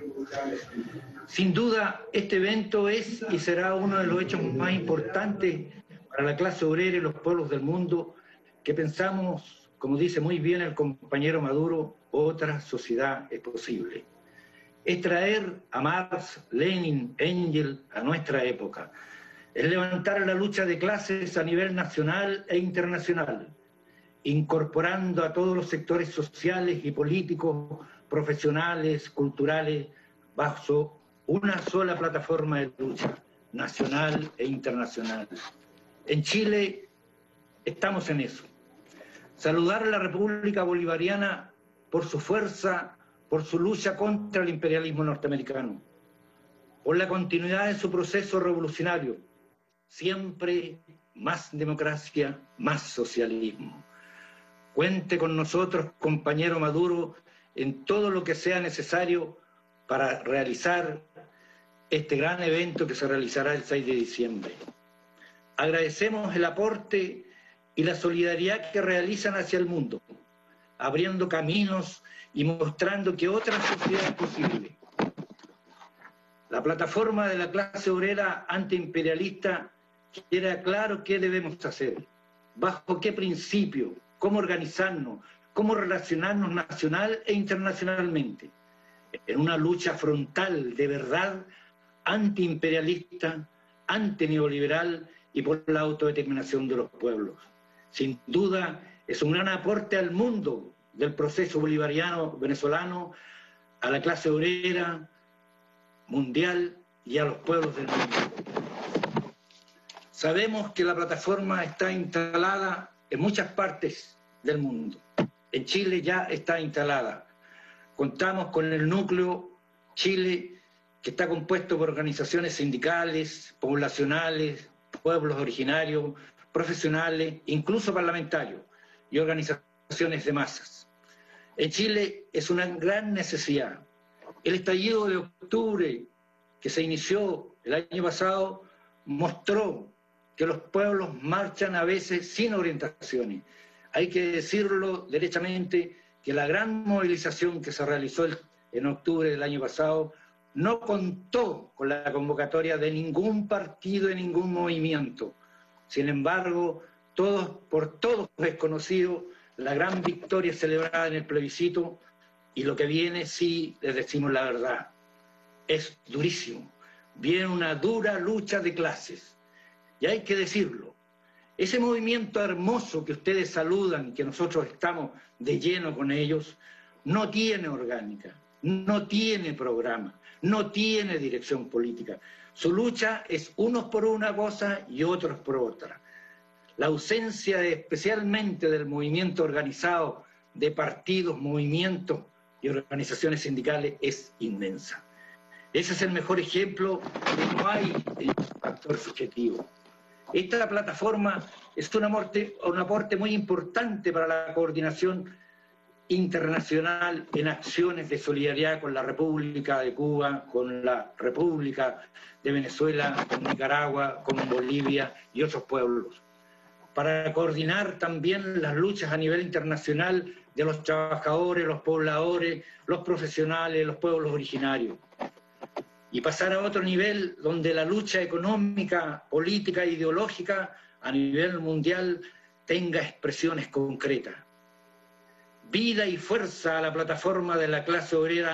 Sin duda, este evento es y será uno de los hechos más importantes para la clase obrera y los pueblos del mundo que pensamos, como dice muy bien el compañero Maduro, otra sociedad es posible. Es traer a Marx, Lenin, Engels a nuestra época. Es levantar la lucha de clases a nivel nacional e internacional, incorporando a todos los sectores sociales y políticos, profesionales, culturales, bajo una sola plataforma de lucha, nacional e internacional. En Chile estamos en eso. Saludar a la República Bolivariana por su fuerza, por su lucha contra el imperialismo norteamericano, por la continuidad de su proceso revolucionario, siempre más democracia, más socialismo. Cuente con nosotros, compañero Maduro, en todo lo que sea necesario para realizar este gran evento que se realizará el seis de diciembre. Agradecemos el aporte y la solidaridad que realizan hacia el mundo, abriendo caminos y mostrando que otra sociedad es posible. La plataforma de la clase obrera antiimperialista quiere claro qué debemos hacer, bajo qué principio, cómo organizarnos, cómo relacionarnos nacional e internacionalmente, en una lucha frontal de verdad antiimperialista, antineoliberal y por la autodeterminación de los pueblos. Sin duda, es un gran aporte al mundo del proceso bolivariano venezolano, a la clase obrera mundial y a los pueblos del mundo. Sabemos que la plataforma está instalada en muchas partes del mundo. En Chile ya está instalada. Contamos con el núcleo Chile, que está compuesto por organizaciones sindicales, poblacionales, pueblos originarios, profesionales, incluso parlamentarios y organizaciones de masas. En Chile es una gran necesidad. El estallido de octubre que se inició el año pasado mostró que los pueblos marchan a veces sin orientaciones. Hay que decirlo derechamente que la gran movilización que se realizó en octubre del año pasado no contó con la convocatoria de ningún partido, de ningún movimiento. Sin embargo, todos, por todos es conocido la gran victoria celebrada en el plebiscito, y lo que viene, sí, les decimos la verdad, es durísimo. Viene una dura lucha de clases, y hay que decirlo. Ese movimiento hermoso que ustedes saludan y que nosotros estamos de lleno con ellos, no tiene orgánica, no tiene programa, no tiene dirección política. Su lucha es unos por una cosa y otros por otra. La ausencia de, especialmente del movimiento organizado de partidos, movimientos y organizaciones sindicales es inmensa. Ese es el mejor ejemplo de que no hay factor subjetivo. Esta plataforma es un aporte, un aporte muy importante para la coordinación internacional en acciones de solidaridad con la República de Cuba, con la República de Venezuela, con Nicaragua, con Bolivia y otros pueblos. Para coordinar también las luchas a nivel internacional de los trabajadores, los pobladores, los profesionales, los pueblos originarios. Y pasar a otro nivel donde la lucha económica, política e ideológica a nivel mundial tenga expresiones concretas. Vida y fuerza a la plataforma de la clase obrera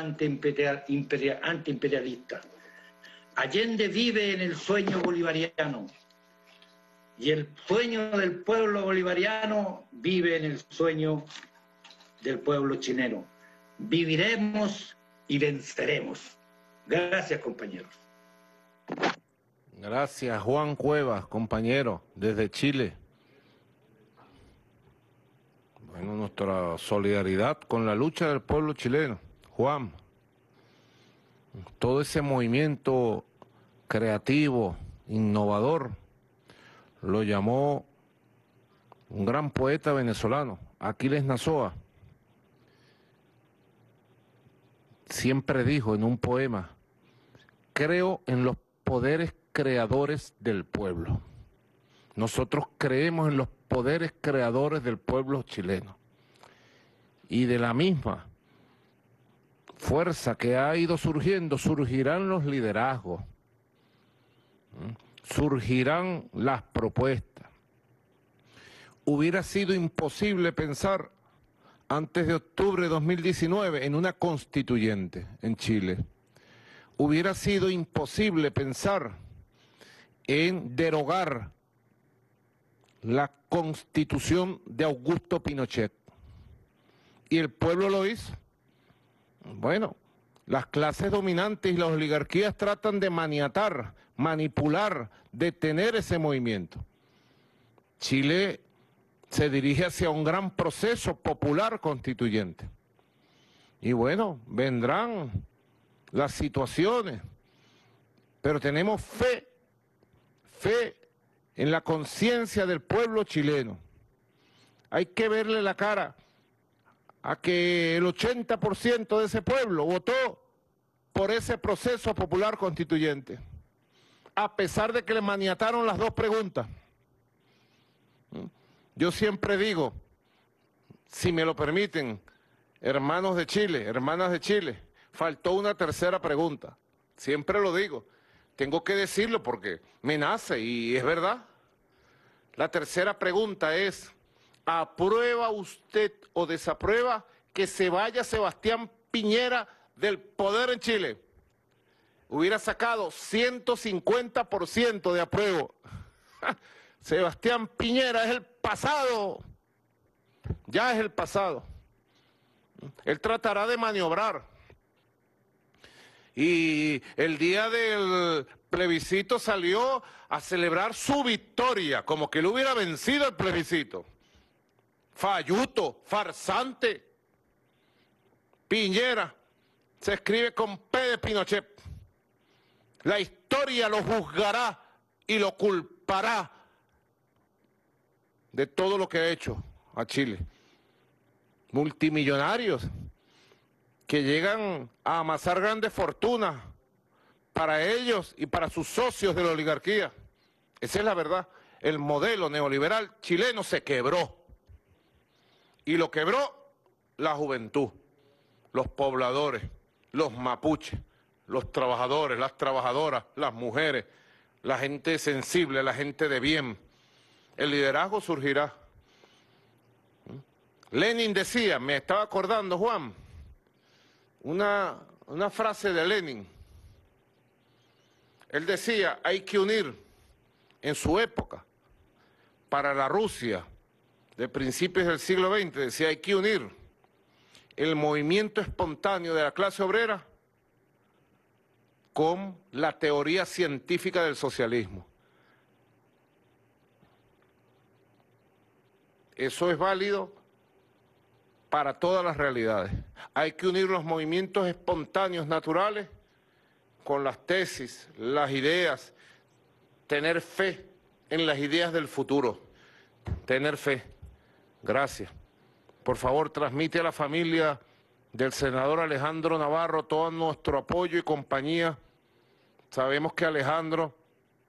antiimperialista. Allende vive en el sueño bolivariano. Y el sueño del pueblo bolivariano vive en el sueño del pueblo chileno. Viviremos y venceremos. Gracias, compañeros. Gracias, Juan Cuevas, compañero, desde Chile. Bueno, nuestra solidaridad con la lucha del pueblo chileno. Juan, todo ese movimiento creativo, innovador, lo llamó un gran poeta venezolano, Aquiles Nazoa. Siempre dijo en un poema: creo en los poderes creadores del pueblo. Nosotros creemos en los poderes creadores del pueblo chileno. Y de la misma fuerza que ha ido surgiendo, surgirán los liderazgos, surgirán las propuestas. Hubiera sido imposible pensar antes de octubre de dos mil diecinueve en una constituyente en Chile. Hubiera sido imposible pensar en derogar la Constitución de Augusto Pinochet. Y el pueblo lo hizo. Bueno, las clases dominantes y las oligarquías tratan de maniatar, manipular, detener ese movimiento. Chile se dirige hacia un gran proceso popular constituyente. Y bueno, vendrán las situaciones, pero tenemos fe, fe en la conciencia del pueblo chileno. Hay que verle la cara a que el ochenta por ciento de ese pueblo votó por ese proceso popular constituyente, a pesar de que le maniataron las dos preguntas. Yo siempre digo, si me lo permiten, hermanos de Chile, hermanas de Chile, faltó una tercera pregunta. Siempre lo digo, tengo que decirlo porque me nace y es verdad. La tercera pregunta es: ¿aprueba usted o desaprueba que se vaya Sebastián Piñera del poder en Chile? Hubiera sacado ciento cincuenta por ciento de apruebo. Sebastián Piñera es el pasado, ya es el pasado. Él tratará de maniobrar. Y el día del plebiscito salió a celebrar su victoria, como que él hubiera vencido el plebiscito. Falluto, farsante. Piñera se escribe con P de Pinochet. La historia lo juzgará y lo culpará de todo lo que ha hecho a Chile. Multimillonarios que llegan a amasar grandes fortunas para ellos y para sus socios de la oligarquía. Esa es la verdad. El modelo neoliberal chileno se quebró. Y lo quebró la juventud, los pobladores, los mapuches, los trabajadores, las trabajadoras, las mujeres, la gente sensible, la gente de bien. El liderazgo surgirá. Lenin decía, me estaba acordando, Juan, una, una frase de Lenin. Él decía, hay que unir en su época, para la Rusia de principios del siglo veinte, decía, hay que unir el movimiento espontáneo de la clase obrera con la teoría científica del socialismo. Eso es válido para todas las realidades. Hay que unir los movimientos espontáneos naturales con las tesis, las ideas, tener fe en las ideas del futuro, tener fe. Gracias. Por favor, transmite a la familia del senador Alejandro Navarro todo nuestro apoyo y compañía. Sabemos que Alejandro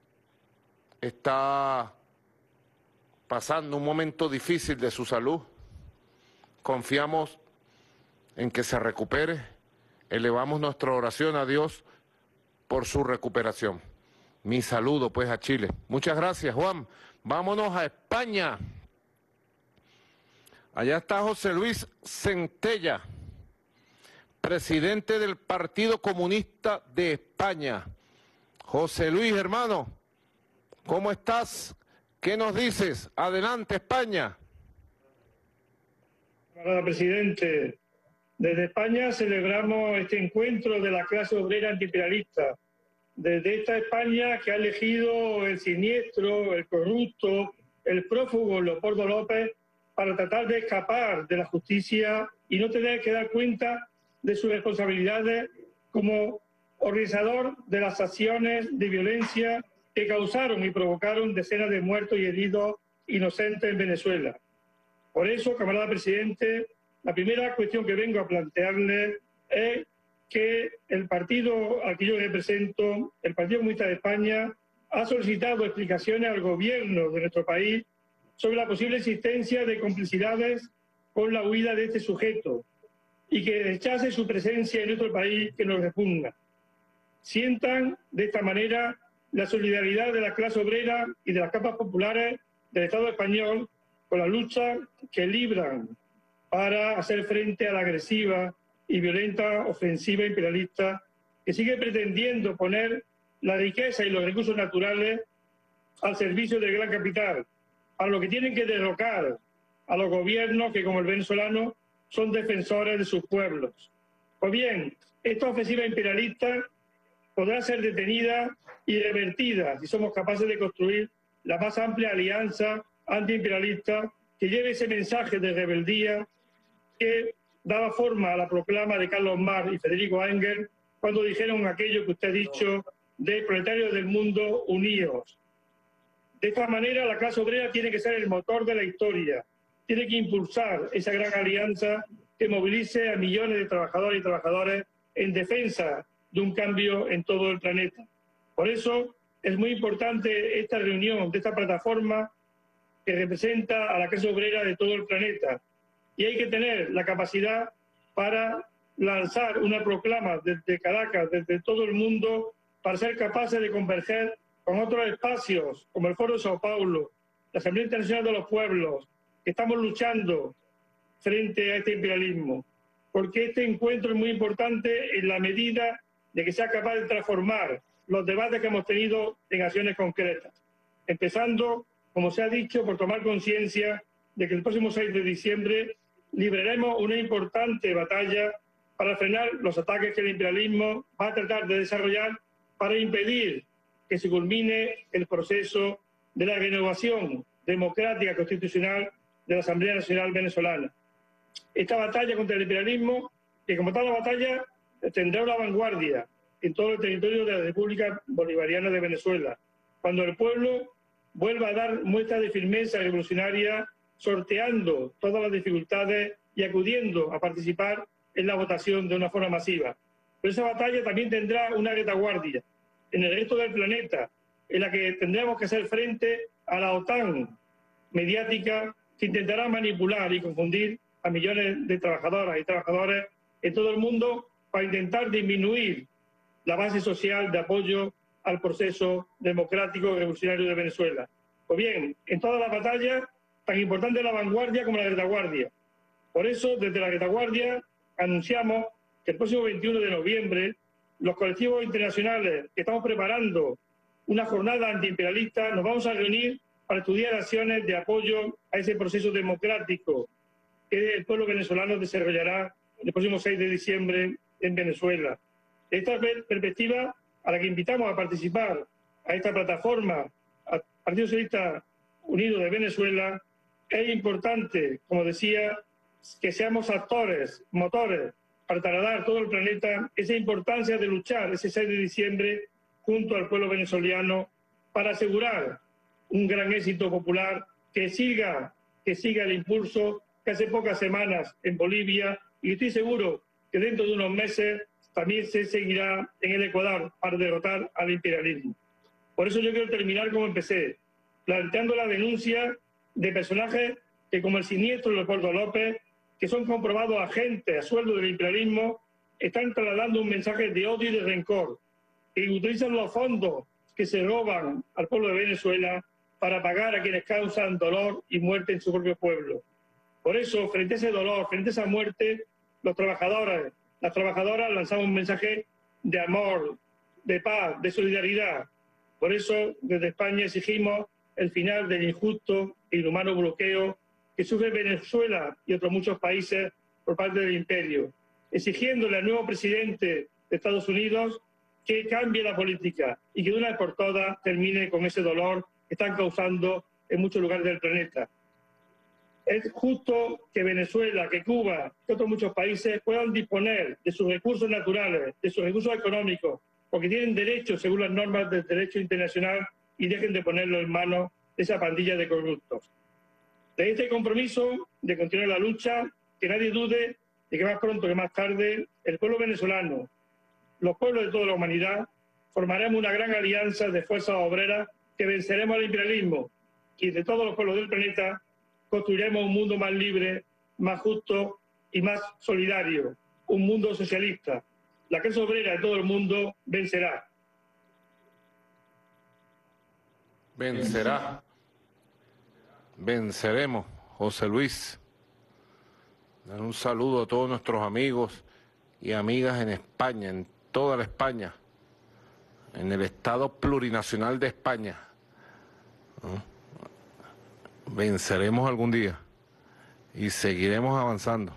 está pasando un momento difícil de su salud. Confiamos en que se recupere. Elevamos nuestra oración a Dios por su recuperación. Mi saludo pues a Chile. Muchas gracias, Juan. Vámonos a España. Allá está José Luis Centella, presidente del Partido Comunista de España. José Luis, hermano, ¿cómo estás? ¿Qué nos dices? Adelante, España. Camarada presidente, desde España celebramos este encuentro de la clase obrera antiimperialista. Desde esta España que ha elegido el siniestro, el corrupto, el prófugo Leopoldo López para tratar de escapar de la justicia y no tener que dar cuenta de sus responsabilidades como organizador de las acciones de violencia que causaron y provocaron decenas de muertos y heridos inocentes en Venezuela. Por eso, camarada presidente, la primera cuestión que vengo a plantearle es que el partido al que yo represento, el Partido Comunista de España, ha solicitado explicaciones al gobierno de nuestro país sobre la posible existencia de complicidades con la huida de este sujeto y que rechace su presencia en nuestro país que nos repugna. Sientan de esta manera la solidaridad de la clase obrera y de las capas populares del Estado español con la lucha que libran para hacer frente a la agresiva y violenta ofensiva imperialista que sigue pretendiendo poner la riqueza y los recursos naturales al servicio del gran capital, a lo que tienen que derrocar a los gobiernos que, como el venezolano, son defensores de sus pueblos. Pues bien, esta ofensiva imperialista podrá ser detenida y revertida si somos capaces de construir la más amplia alianza antiimperialista que lleve ese mensaje de rebeldía que daba forma a la proclama de Carlos Marx y Federico Engels cuando dijeron aquello que usted ha dicho de proletarios del mundo unidos. De esta manera, la clase obrera tiene que ser el motor de la historia, tiene que impulsar esa gran alianza que movilice a millones de trabajadores y trabajadoras en defensa de un cambio en todo el planeta. Por eso es muy importante esta reunión de esta plataforma que representa a la clase obrera de todo el planeta. Y hay que tener la capacidad para lanzar una proclama desde Caracas, desde todo el mundo, para ser capaces de converger con otros espacios, como el Foro de Sao Paulo, la Asamblea Internacional de los Pueblos, que estamos luchando frente a este imperialismo. Porque este encuentro es muy importante en la medida de que sea capaz de transformar los debates que hemos tenido en acciones concretas. Empezando, como se ha dicho, por tomar conciencia de que el próximo seis de diciembre libraremos una importante batalla para frenar los ataques que el imperialismo va a tratar de desarrollar para impedir que se culmine el proceso de la renovación democrática constitucional de la Asamblea Nacional Venezolana. Esta batalla contra el imperialismo, que como tal la batalla tendrá una vanguardia en todo el territorio de la República Bolivariana de Venezuela, cuando el pueblo vuelva a dar muestras de firmeza revolucionaria, sorteando todas las dificultades y acudiendo a participar en la votación de una forma masiva. Pero esa batalla también tendrá una retaguardia en el resto del planeta, en la que tendremos que hacer frente a la OTAN mediática que intentará manipular y confundir a millones de trabajadoras y trabajadores en todo el mundo para intentar disminuir la base social de apoyo al proceso democrático y revolucionario de Venezuela. Pues bien, en todas las batallas, tan importante la vanguardia como la retaguardia. Por eso, desde la retaguardia, anunciamos que el próximo veintiuno de noviembre, los colectivos internacionales que estamos preparando una jornada antiimperialista, nos vamos a reunir para estudiar acciones de apoyo a ese proceso democrático que el pueblo venezolano desarrollará el próximo seis de diciembre en Venezuela. Esta perspectiva a la que invitamos a participar a esta plataforma, al Partido Socialista Unido de Venezuela, es importante, como decía, que seamos actores, motores, para trasladar a todo el planeta esa importancia de luchar ese seis de diciembre junto al pueblo venezolano para asegurar un gran éxito popular que siga, que siga el impulso que hace pocas semanas en Bolivia, y estoy seguro que dentro de unos meses también se seguirá en el Ecuador para derrotar al imperialismo. Por eso yo quiero terminar como empecé, planteando la denuncia de personajes que, como el siniestro Leopoldo López, que son comprobados agentes a sueldo del imperialismo, están trasladando un mensaje de odio y de rencor, y utilizan los fondos que se roban al pueblo de Venezuela para pagar a quienes causan dolor y muerte en su propio pueblo. Por eso, frente a ese dolor, frente a esa muerte, los trabajadores, las trabajadoras lanzamos un mensaje de amor, de paz, de solidaridad. Por eso, desde España exigimos el final del injusto e inhumano bloqueo que sufre Venezuela y otros muchos países por parte del imperio, exigiéndole al nuevo presidente de Estados Unidos que cambie la política y que de una vez por todas termine con ese dolor que están causando en muchos lugares del planeta. Es justo que Venezuela, que Cuba, que otros muchos países puedan disponer de sus recursos naturales, de sus recursos económicos, porque tienen derecho según las normas del derecho internacional, y dejen de ponerlo en manos de esa pandilla de corruptos. De este compromiso de continuar la lucha, que nadie dude de que más pronto que más tarde el pueblo venezolano, los pueblos de toda la humanidad, formaremos una gran alianza de fuerzas obreras que venceremos al imperialismo y de todos los pueblos del planeta construiremos un mundo más libre, más justo y más solidario, un mundo socialista. La clase obrera de todo el mundo vencerá. Vencerá. Venceremos, José Luis. Dar un saludo a todos nuestros amigos y amigas en España, en toda la España, en el Estado plurinacional de España. ¿No? Venceremos algún día y seguiremos avanzando.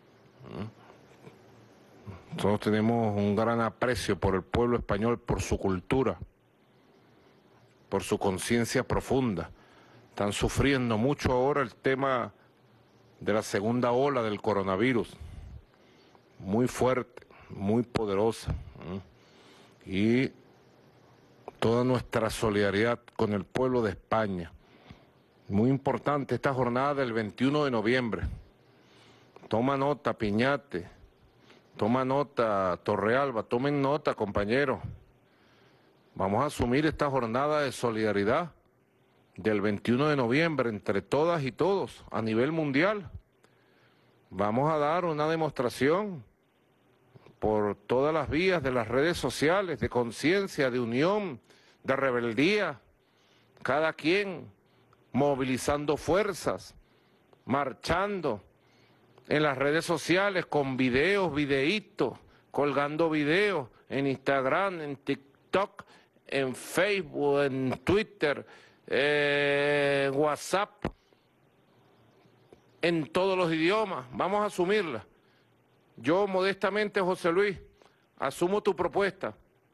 Nosotros tenemos un gran aprecio por el pueblo español, por su cultura, por su conciencia profunda. Están sufriendo mucho ahora el tema de la segunda ola del coronavirus, muy fuerte, muy poderosa, ¿eh? Y toda nuestra solidaridad con el pueblo de España. Muy importante esta jornada del veintiuno de noviembre. Toma nota, Piñate, toma nota, Torrealba, tomen nota, compañeros. Vamos a asumir esta jornada de solidaridad del veintiuno de noviembre entre todas y todos a nivel mundial. Vamos a dar una demostración por todas las vías de las redes sociales, de conciencia, de unión, de rebeldía, cada quien movilizando fuerzas, marchando en las redes sociales con videos, videitos, colgando videos en Instagram, en TikTok, en Facebook, en Twitter, eh, en WhatsApp, en todos los idiomas. Vamos a asumirla. Yo modestamente, José Luis, asumo tu propuesta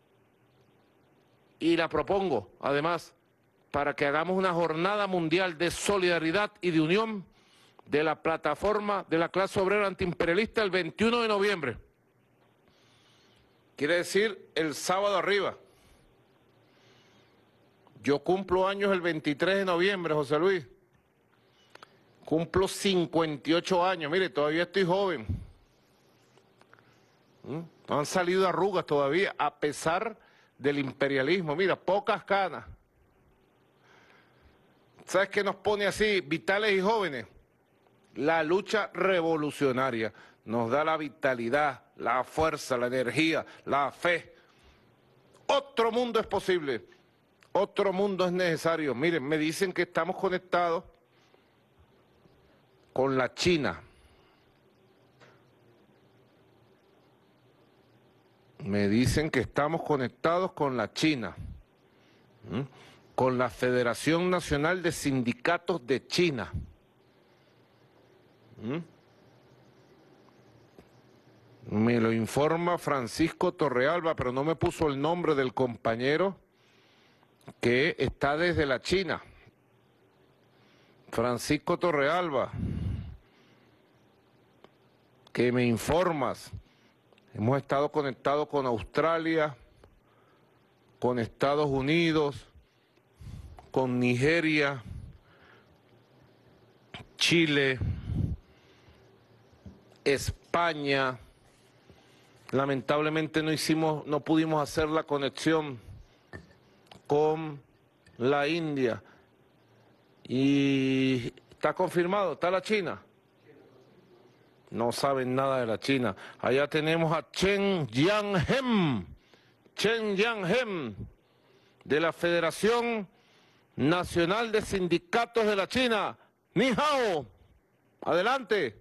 y la propongo, además, para que hagamos una jornada mundial de solidaridad y de unión de la plataforma de la clase obrera antiimperialista el veintiuno de noviembre. Quiere decir el sábado arriba. Yo cumplo años el veintitrés de noviembre, José Luis. Cumplo cincuenta y ocho años, mire, todavía estoy joven. ¿Mm? No han salido arrugas todavía, a pesar del imperialismo. Mira, pocas canas. ¿Sabes qué nos pone así, vitales y jóvenes? La lucha revolucionaria nos da la vitalidad, la fuerza, la energía, la fe. Otro mundo es posible, otro mundo es necesario. Miren, me dicen que estamos conectados con la China. Me dicen que estamos conectados con la China. ¿Mm? Con la Federación Nacional de Sindicatos de China. ¿Mm? Me lo informa Francisco Torrealba, pero no me puso el nombre del compañero que está desde la China. Francisco Torrealba, que me informas. Hemos estado conectados con Australia, con Estados Unidos, con Nigeria, Chile, España. Lamentablemente no hicimos, no pudimos hacer la conexión con la India. Y está confirmado, está la China. No saben nada de la China. Allá tenemos a Chen Jianhem, Chen Jianhem, de la Federación Nacional de Sindicatos de la China. Ni hao. Adelante.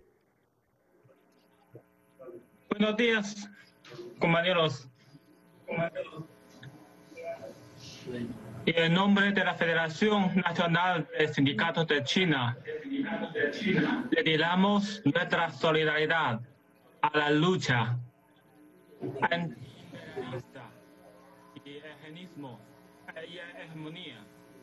Buenos días, compañeros. y en nombre de la Federación Nacional de Sindicatos de China, le damos nuestra solidaridad a la lucha antiimperialista y hegemonismo y hegemonía.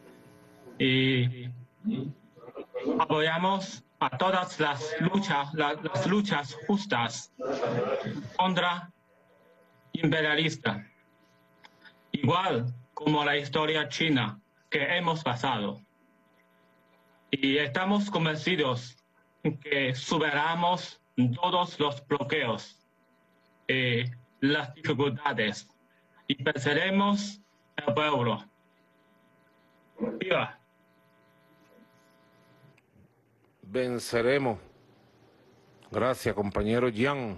Y apoyamos a todas las luchas, las, las luchas justas contra imperialista, igual como la historia china que hemos pasado. Y estamos convencidos que superamos todos los bloqueos, eh, las dificultades y venceremos al pueblo. ¡Viva! Venceremos. Gracias, compañero Yang.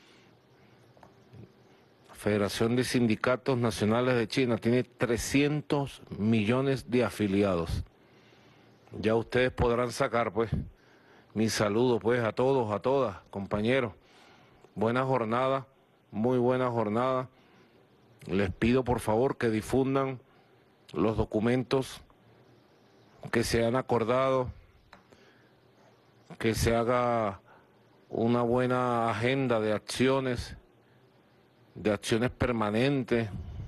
Federación de Sindicatos Nacionales de China tiene trescientos millones de afiliados. Ya ustedes podrán sacar, pues, mi saludo, pues, a todos, a todas, compañeros. Buena jornada, muy buena jornada. Les pido, por favor, que difundan los documentos que se han acordado, que se haga una buena agenda de acciones, de acciones permanentes,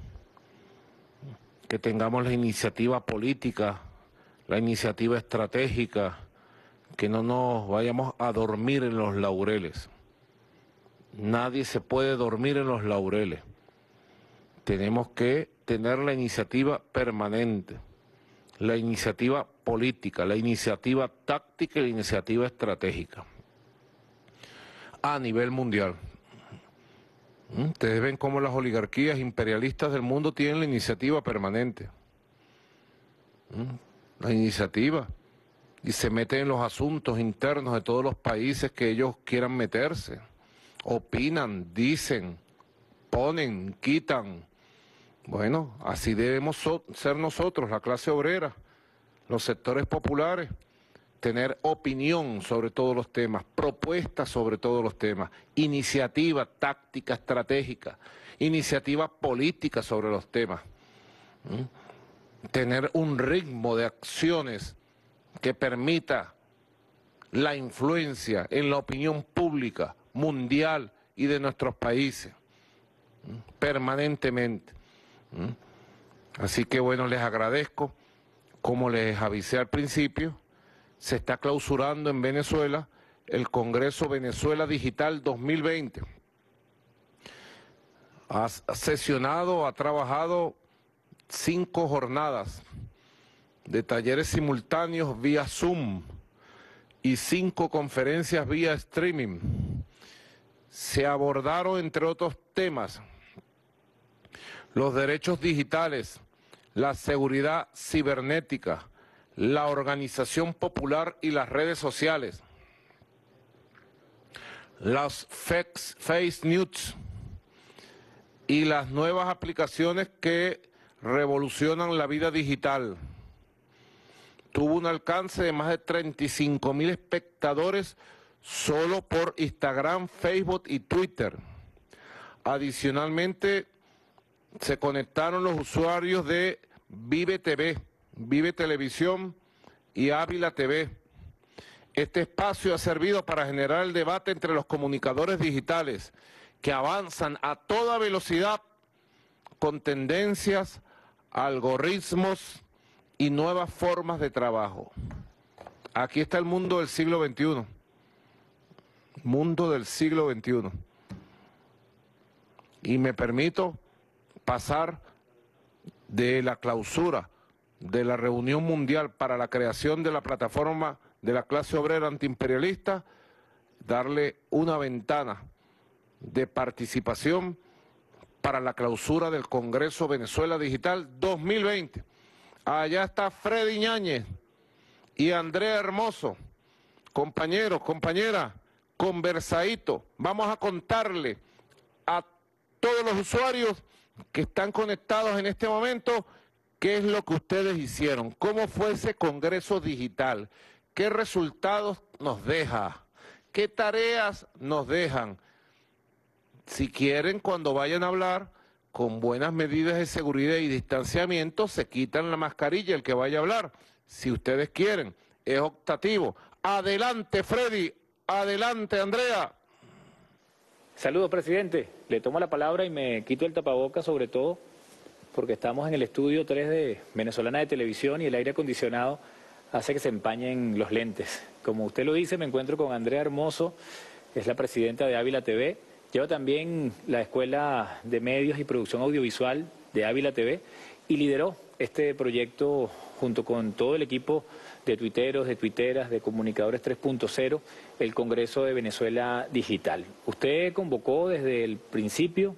que tengamos la iniciativa política, la iniciativa estratégica, que no nos vayamos a dormir en los laureles. Nadie se puede dormir en los laureles. Tenemos que tener la iniciativa permanente, la iniciativa política, la iniciativa táctica y la iniciativa estratégica a nivel mundial. Ustedes ven cómo las oligarquías imperialistas del mundo tienen la iniciativa permanente. La iniciativa. Y se meten en los asuntos internos de todos los países que ellos quieran meterse. Opinan, dicen, ponen, quitan. Bueno, así debemos so- ser nosotros, la clase obrera, los sectores populares. Tener opinión sobre todos los temas, propuestas sobre todos los temas, iniciativa táctica, estratégica, iniciativa política sobre los temas. ¿Mm? Tener un ritmo de acciones que permita la influencia en la opinión pública mundial y de nuestros países, ¿Mm? permanentemente. ¿Mm? Así que bueno, les agradezco, como les avisé al principio. Se está clausurando en Venezuela el Congreso Venezuela Digital dos mil veinte. Ha sesionado, ha trabajado cinco jornadas de talleres simultáneos vía Zoom y cinco conferencias vía streaming. Se abordaron, entre otros temas, los derechos digitales, la seguridad cibernética, la organización popular y las redes sociales, las fakes, face news y las nuevas aplicaciones que revolucionan la vida digital. Tuvo un alcance de más de treinta y cinco mil espectadores solo por Instagram, Facebook y Twitter. Adicionalmente, se conectaron los usuarios de Vive T V, Vive Televisión y Ávila T V. Este espacio ha servido para generar el debate entre los comunicadores digitales que avanzan a toda velocidad con tendencias, algoritmos y nuevas formas de trabajo. Aquí está el mundo del siglo veintiuno. Mundo del siglo veintiuno. Y me permito pasar de la clausura de la reunión mundial para la creación de la plataforma de la clase obrera antiimperialista, darle una ventana de participación para la clausura del Congreso Venezuela Digital dos mil veinte. Allá está Freddy Ñáñez y Andrea Hermoso. Compañeros, compañeras, conversadito. Vamos a contarle a todos los usuarios que están conectados en este momento qué es lo que ustedes hicieron, cómo fue ese Congreso Digital, qué resultados nos deja, qué tareas nos dejan. Si quieren, cuando vayan a hablar, con buenas medidas de seguridad y distanciamiento, se quitan la mascarilla el que vaya a hablar, si ustedes quieren, es optativo. Adelante, Freddy, adelante, Andrea. Saludos, presidente. Le tomo la palabra y me quito el tapaboca, sobre todo porque estamos en el estudio tres de Venezolana de Televisión y el aire acondicionado hace que se empañen los lentes. Como usted lo dice, me encuentro con Andrea Hermoso, es la presidenta de Ávila T V. Lleva también la Escuela de Medios y Producción Audiovisual de Ávila T V y lideró este proyecto junto con todo el equipo de tuiteros, de tuiteras, de comunicadores tres punto cero, el Congreso de Venezuela Digital. Usted convocó desde el principio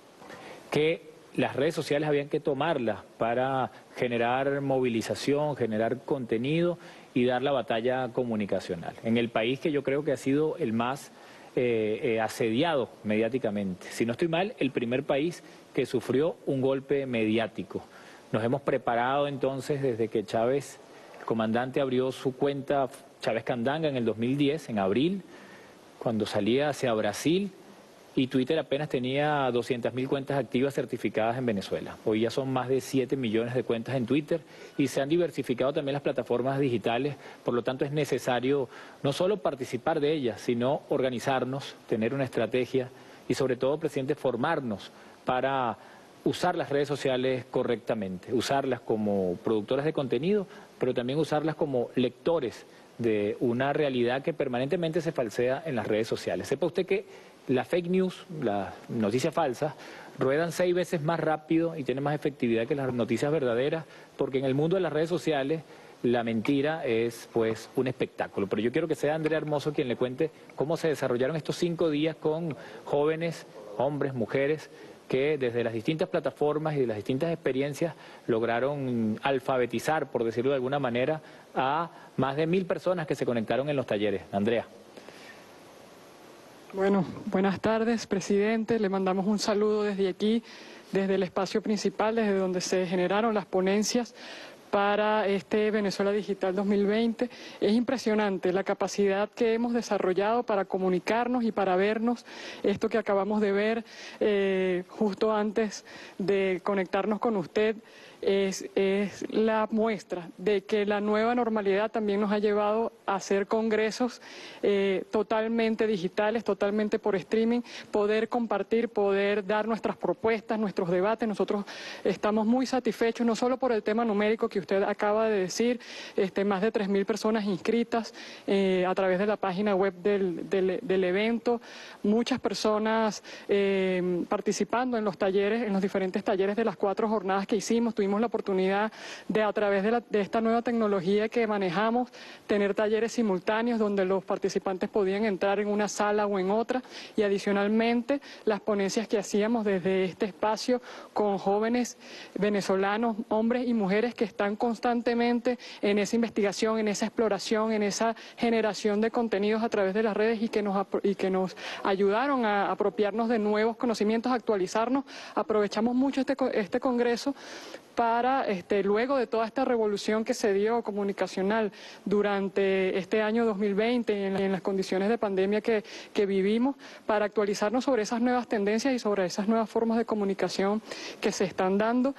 que las redes sociales habían que tomarlas para generar movilización, generar contenido y dar la batalla comunicacional. En el país que yo creo que ha sido el más eh, eh, asediado mediáticamente. Si no estoy mal, el primer país que sufrió un golpe mediático. Nos hemos preparado entonces desde que Chávez, el comandante, abrió su cuenta Chávez Candanga en el dos mil diez, en abril, cuando salía hacia Brasil, y Twitter apenas tenía doscientas mil cuentas activas certificadas en Venezuela. Hoy ya son más de siete millones de cuentas en Twitter y se han diversificado también las plataformas digitales, por lo tanto es necesario no solo participar de ellas, sino organizarnos, tener una estrategia y sobre todo, presidente, formarnos para usar las redes sociales correctamente, usarlas como productoras de contenido, pero también usarlas como lectores de una realidad que permanentemente se falsea en las redes sociales. Sepa usted que las fake news, las noticias falsas, ruedan seis veces más rápido y tienen más efectividad que las noticias verdaderas, porque en el mundo de las redes sociales la mentira es pues un espectáculo. Pero yo quiero que sea Andrea Hermoso quien le cuente cómo se desarrollaron estos cinco días con jóvenes, hombres, mujeres, que desde las distintas plataformas y de las distintas experiencias lograron alfabetizar, por decirlo de alguna manera, a más de mil personas que se conectaron en los talleres. Andrea. Bueno, buenas tardes, presidente. Le mandamos un saludo desde aquí, desde el espacio principal, desde donde se generaron las ponencias para este Venezuela Digital dos mil veinte. Es impresionante la capacidad que hemos desarrollado para comunicarnos y para vernos. Esto que acabamos de ver eh, justo antes de conectarnos con usted es, es la muestra de que la nueva normalidad también nos ha llevado a hacer congresos eh, totalmente digitales, totalmente por streaming, poder compartir, poder dar nuestras propuestas, nuestros debates. Nosotros estamos muy satisfechos, no solo por el tema numérico que usted acaba de decir, este, más de tres mil personas inscritas eh, a través de la página web del, del, del evento, muchas personas eh, participando en los talleres, en los diferentes talleres de las cuatro jornadas que hicimos. Tuvimos la oportunidad de, a través de, la, de esta nueva tecnología que manejamos, tener talleres simultáneos donde los participantes podían entrar en una sala o en otra, y adicionalmente las ponencias que hacíamos desde este espacio con jóvenes venezolanos, hombres y mujeres que están constantemente en esa investigación, en esa exploración, en esa generación de contenidos a través de las redes y que nos, y que nos ayudaron a apropiarnos de nuevos conocimientos, a actualizarnos. Aprovechamos mucho este, este congreso para, este, luego de toda esta revolución que se dio comunicacional durante este año dos mil veinte, en, en las condiciones de pandemia que, que vivimos, para actualizarnos sobre esas nuevas tendencias y sobre esas nuevas formas de comunicación que se están dando.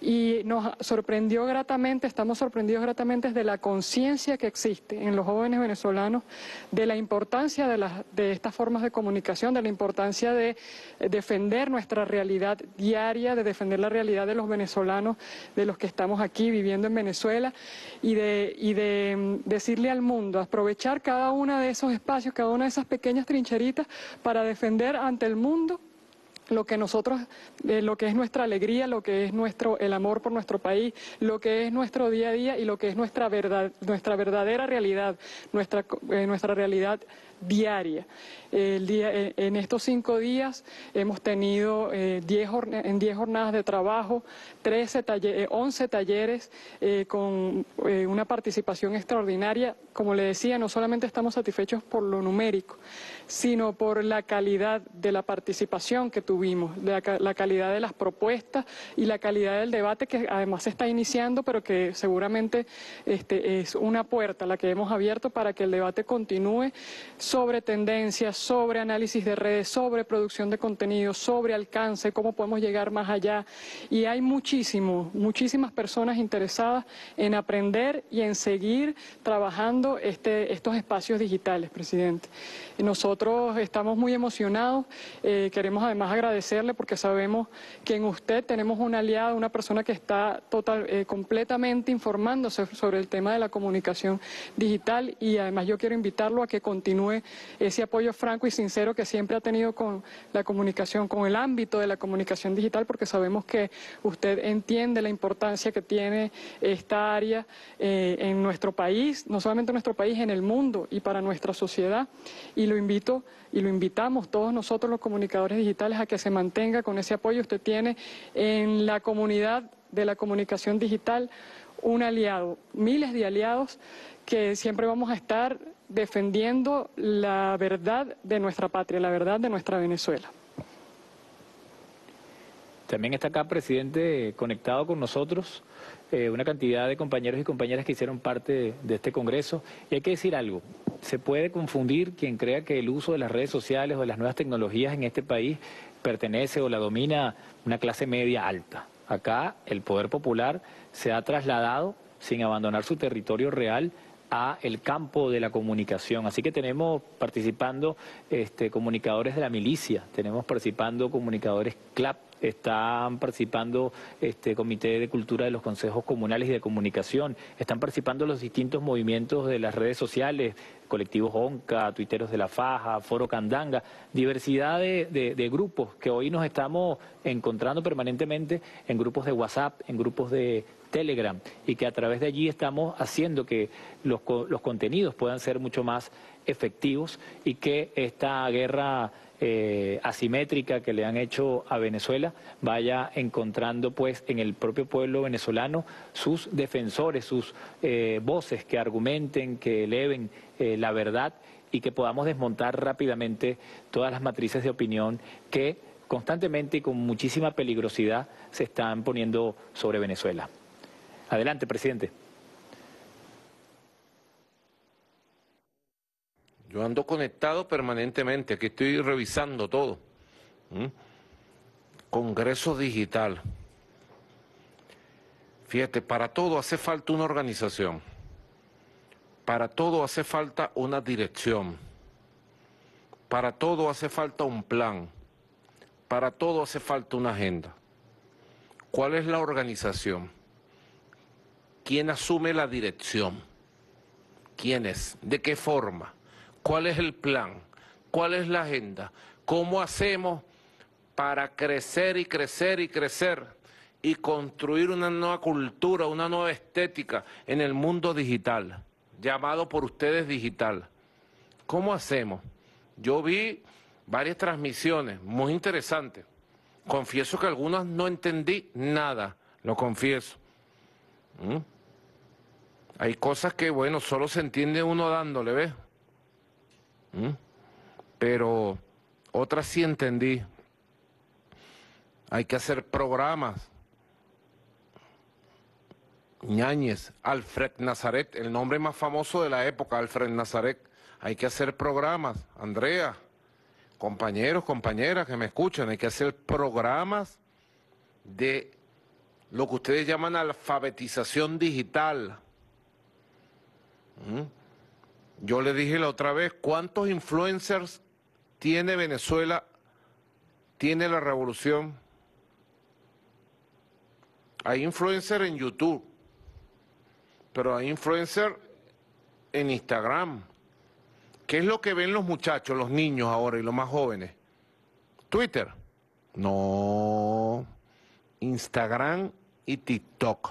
Y nos sorprendió gratamente, estamos sorprendidos gratamente de la conciencia que existe en los jóvenes venezolanos de la importancia de, las, de estas formas de comunicación, de la importancia de defender nuestra realidad diaria, de defender la realidad de los venezolanos, de los que estamos aquí viviendo en Venezuela, y de, y de decirle al mundo, aprovechar cada uno de esos espacios, cada una de esas pequeñas trincheritas para defender ante el mundo lo que nosotros, eh, lo que es nuestra alegría, lo que es nuestro, el amor por nuestro país, lo que es nuestro día a día y lo que es nuestra verdad, nuestra verdadera realidad, nuestra, eh, nuestra realidad diaria. El día, en estos cinco días hemos tenido eh, diez, en diez jornadas de trabajo, trece taller, once talleres eh, con eh, una participación extraordinaria. Como le decía, no solamente estamos satisfechos por lo numérico, sino por la calidad de la participación que tuvimos, la, la calidad de las propuestas y la calidad del debate que además se está iniciando, pero que seguramente este, es una puerta la que hemos abierto para que el debate continúe sobre tendencias, sobre análisis de redes, sobre producción de contenido, sobre alcance, cómo podemos llegar más allá. Y hay muchísimo, muchísimas personas interesadas en aprender y en seguir trabajando este, estos espacios digitales, presidente. Nosotros estamos muy emocionados, eh, queremos además agradecerle porque sabemos que en usted tenemos un aliado, una persona que está total, eh, completamente informándose sobre el tema de la comunicación digital, y además yo quiero invitarlo a que continúe ese apoyo franco y sincero que siempre ha tenido con la comunicación, con el ámbito de la comunicación digital, porque sabemos que usted entiende la importancia que tiene esta área eh, en nuestro país, no solamente en nuestro país, en el mundo y para nuestra sociedad. Y lo invito y lo invitamos todos nosotros los comunicadores digitales a que se mantenga con ese apoyo. Usted tiene en la comunidad de la comunicación digital un aliado, miles de aliados que siempre vamos a estar defendiendo la verdad de nuestra patria, la verdad de nuestra Venezuela. También está acá, presidente, conectado con nosotros, eh, una cantidad de compañeros y compañeras que hicieron parte de, de este Congreso. Y hay que decir algo, se puede confundir quien crea que el uso de las redes sociales o de las nuevas tecnologías en este país pertenece o la domina una clase media alta. Acá el poder popular se ha trasladado, sin abandonar su territorio real, a el campo de la comunicación. Así que tenemos participando este, comunicadores de la milicia, tenemos participando comunicadores C L A P, están participando este Comité de Cultura de los Consejos Comunales y de Comunicación, están participando los distintos movimientos de las redes sociales, colectivos ONCA, tuiteros de la Faja, Foro Candanga, diversidad de, de, de grupos que hoy nos estamos encontrando permanentemente en grupos de WhatsApp, en grupos de Telegram, y que a través de allí estamos haciendo que los, los contenidos puedan ser mucho más efectivos y que esta guerra eh, asimétrica que le han hecho a Venezuela vaya encontrando pues en el propio pueblo venezolano sus defensores, sus eh, voces que argumenten, que eleven eh, la verdad, y que podamos desmontar rápidamente todas las matrices de opinión que constantemente y con muchísima peligrosidad se están poniendo sobre Venezuela. Adelante, presidente. Yo ando conectado permanentemente, aquí estoy revisando todo. ¿Mm? Congreso digital. Fíjate, para todo hace falta una organización. Para todo hace falta una dirección. Para todo hace falta un plan. Para todo hace falta una agenda. ¿Cuál es la organización? ¿Quién asume la dirección? ¿Quién es? ¿De qué forma? ¿Cuál es el plan? ¿Cuál es la agenda? ¿Cómo hacemos para crecer y crecer y crecer y construir una nueva cultura, una nueva estética en el mundo digital, llamado por ustedes digital? ¿Cómo hacemos? Yo vi varias transmisiones muy interesantes. Confieso que algunas no entendí nada, lo confieso. ¿Mm? Hay cosas que, bueno, solo se entiende uno dándole, ¿ves? ¿Mm? Pero otras sí entendí. Hay que hacer programas. Ñáñez, Alfred Nazaret, el nombre más famoso de la época, Alfred Nazaret. Hay que hacer programas, Andrea, compañeros, compañeras que me escuchan, hay que hacer programas de lo que ustedes llaman alfabetización digital. ¿Mm? Yo le dije la otra vez, ¿cuántos influencers tiene Venezuela, tiene la revolución? Hay influencers en YouTube, pero hay influencers en Instagram. ¿Qué es lo que ven los muchachos, los niños ahora y los más jóvenes? ¿Twitter? No. Instagram y TikTok.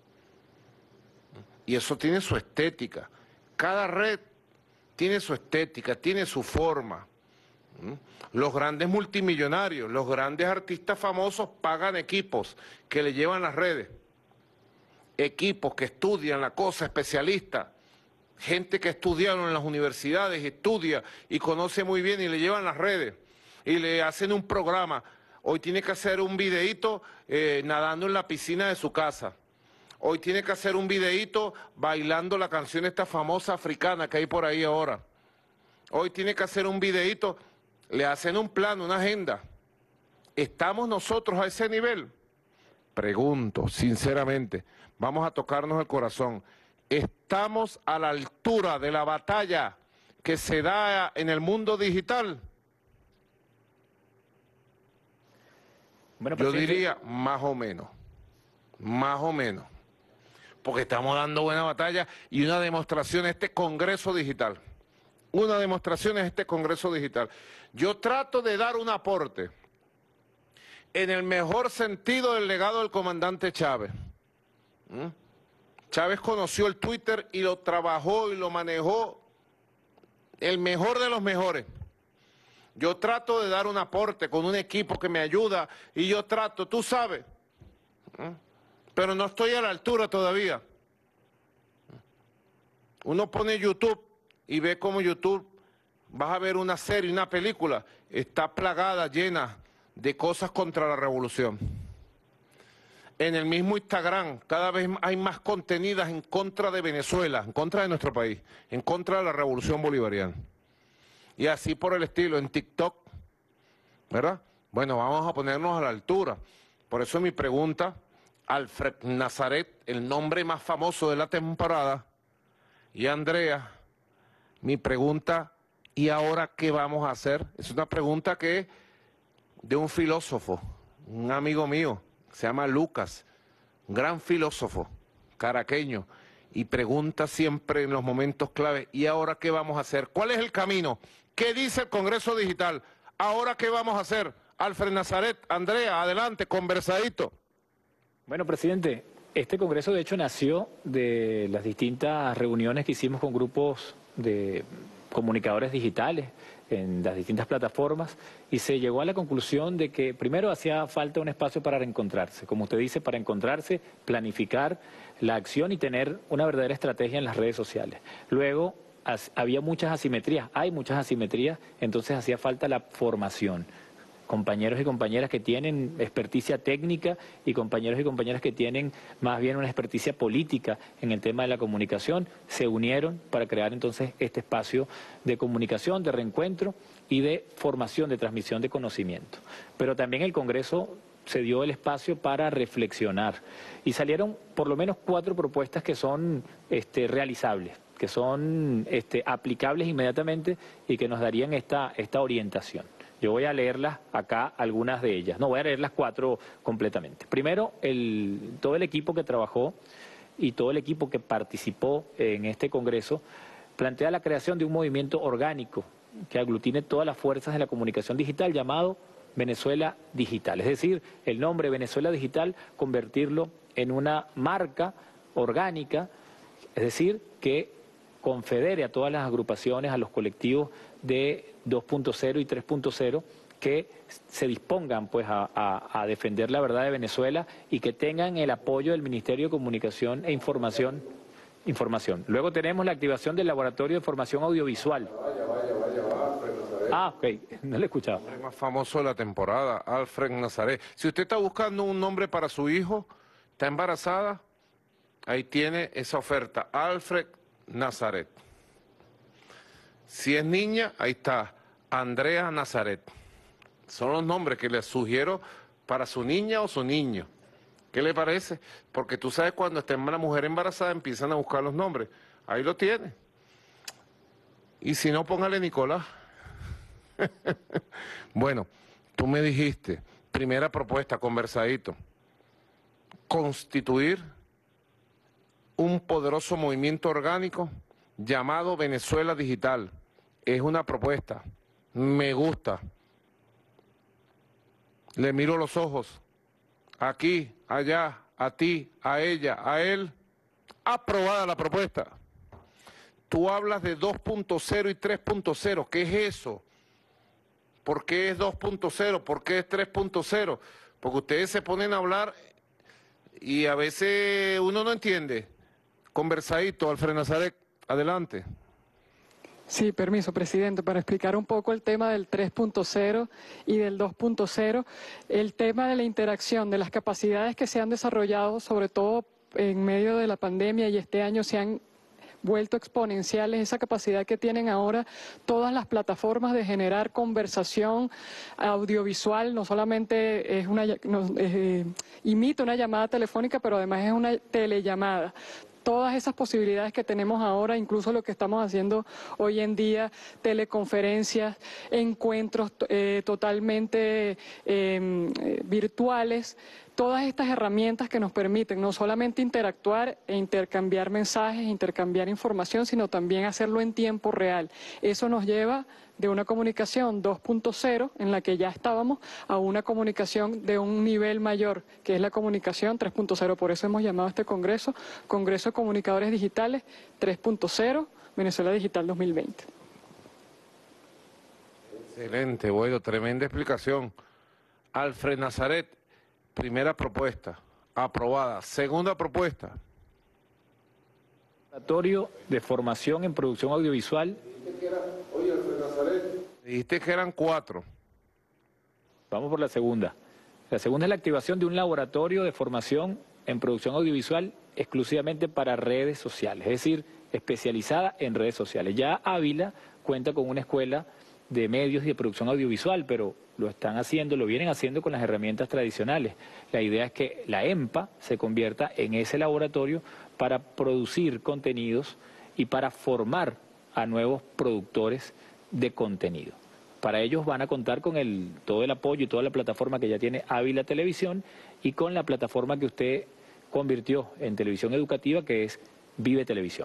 Y eso tiene su estética. Cada red tiene su estética, tiene su forma. Los grandes multimillonarios, los grandes artistas famosos pagan equipos que le llevan las redes. Equipos que estudian la cosa, especialistas, gente que estudiaron en las universidades, estudia y conoce muy bien y le llevan las redes y le hacen un programa. Hoy tiene que hacer un videíto eh, nadando en la piscina de su casa. Hoy tiene que hacer un videíto bailando la canción esta famosa africana que hay por ahí ahora. Hoy tiene que hacer un videíto, le hacen un plan, una agenda. ¿Estamos nosotros a ese nivel? Pregunto, sinceramente, vamos a tocarnos el corazón. ¿Estamos a la altura de la batalla que se da en el mundo digital? Bueno, yo presidente, diría más o menos, más o menos, porque estamos dando buena batalla y una demostración es este Congreso Digital. Una demostración es este Congreso Digital. Yo trato de dar un aporte en el mejor sentido del legado del comandante Chávez. ¿Mm? Chávez conoció el Twitter y lo trabajó y lo manejó el mejor de los mejores. Yo trato de dar un aporte con un equipo que me ayuda y yo trato, tú sabes, ¿Mm? pero no estoy a la altura todavía. Uno pone YouTube y ve como YouTube, vas a ver una serie, una película, está plagada, llena de cosas contra la revolución. En el mismo Instagram cada vez hay más contenidas en contra de Venezuela, en contra de nuestro país, en contra de la revolución bolivariana. Y así por el estilo, en TikTok, ¿verdad? Bueno, vamos a ponernos a la altura. Por eso mi pregunta, Alfred Nazaret, el nombre más famoso de la temporada, y Andrea, mi pregunta, ¿y ahora qué vamos a hacer? Es una pregunta que de un filósofo, un amigo mío, se llama Lucas, un gran filósofo caraqueño, y pregunta siempre en los momentos clave, ¿y ahora qué vamos a hacer? ¿Cuál es el camino? ¿Qué dice el Congreso Digital? ¿Ahora qué vamos a hacer? Alfred Nazaret, Andrea, adelante, conversadito. Bueno, presidente, este Congreso de hecho nació de las distintas reuniones que hicimos con grupos de comunicadores digitales en las distintas plataformas y se llegó a la conclusión de que primero hacía falta un espacio para reencontrarse, como usted dice, para encontrarse, planificar la acción y tener una verdadera estrategia en las redes sociales. Luego as, había muchas asimetrías, hay muchas asimetrías, entonces hacía falta la formación. Compañeros y compañeras que tienen experticia técnica y compañeros y compañeras que tienen más bien una experticia política en el tema de la comunicación, se unieron para crear entonces este espacio de comunicación, de reencuentro y de formación, de transmisión de conocimiento. Pero también el Congreso se dio el espacio para reflexionar y salieron por lo menos cuatro propuestas que son este, realizables, que son este, aplicables inmediatamente y que nos darían esta, esta orientación. Yo voy a leerlas acá, algunas de ellas. No, voy a leer las cuatro completamente. Primero, el, todo el equipo que trabajó y todo el equipo que participó en este Congreso plantea la creación de un movimiento orgánico que aglutine todas las fuerzas de la comunicación digital llamado Venezuela Digital. Es decir, el nombre Venezuela Digital, convertirlo en una marca orgánica, es decir, que confedere a todas las agrupaciones, a los colectivos de dos punto cero y tres punto cero que se dispongan pues a, a, a defender la verdad de Venezuela y que tengan el apoyo del Ministerio de Comunicación e Información. Información. Luego tenemos la activación del Laboratorio de Formación Audiovisual. Vaya, vaya, vaya, vaya, Alfred Nazaret. Ah, ok, no lo he escuchado. El más famoso de la temporada, Alfred Nazaret. Si usted está buscando un nombre para su hijo, está embarazada, ahí tiene esa oferta, Alfred Nazaret. Si es niña, ahí está, Andrea Nazaret. Son los nombres que le sugiero para su niña o su niño. ¿Qué le parece? Porque tú sabes cuando está una mujer embarazada empiezan a buscar los nombres. Ahí lo tiene. Y si no, póngale Nicolás. Bueno, tú me dijiste, primera propuesta, conversadito, constituir un poderoso movimiento orgánico llamado Venezuela Digital. Es una propuesta, me gusta. Le miro los ojos, aquí, allá, a ti, a ella, a él. Aprobada la propuesta. Tú hablas de dos punto cero y tres punto cero, ¿qué es eso? ¿Por qué es dos punto cero? ¿Por qué es tres punto cero? Porque ustedes se ponen a hablar y a veces uno no entiende. Conversadito, Alfred Nazaret, Adelante. Sí, permiso, presidente, para explicar un poco el tema del tres punto cero y del dos punto cero, el tema de la interacción, de las capacidades que se han desarrollado, sobre todo en medio de la pandemia y este año se han vuelto exponenciales, esa capacidad que tienen ahora todas las plataformas de generar conversación audiovisual, no solamente es una, no, eh, imita una llamada telefónica, pero además es una telellamada. Todas esas posibilidades que tenemos ahora, incluso lo que estamos haciendo hoy en día, teleconferencias, encuentros eh, totalmente eh, virtuales, todas estas herramientas que nos permiten no solamente interactuar e intercambiar mensajes, intercambiar información, sino también hacerlo en tiempo real. Eso nos lleva de una comunicación dos punto cero, en la que ya estábamos, a una comunicación de un nivel mayor, que es la comunicación tres punto cero. Por eso hemos llamado a este congreso, Congreso de Comunicadores Digitales tres punto cero, Venezuela Digital dos mil veinte. Excelente, bueno, tremenda explicación. Alfred Nazaret, primera propuesta, aprobada. Segunda propuesta. Laboratorio de formación en producción audiovisual. Oye, Alfred Nazaret, dijiste que eran cuatro. Vamos por la segunda. La segunda es la activación de un laboratorio de formación en producción audiovisual exclusivamente para redes sociales, es decir, especializada en redes sociales. Ya Ávila cuenta con una escuela de medios y de producción audiovisual, pero lo están haciendo, lo vienen haciendo con las herramientas tradicionales. La idea es que la EMPA se convierta en ese laboratorio para producir contenidos y para formar a nuevos productores de contenido. Para ellos van a contar con el, todo el apoyo y toda la plataforma que ya tiene Ávila Televisión y con la plataforma que usted convirtió en televisión educativa, que es Vive Televisión.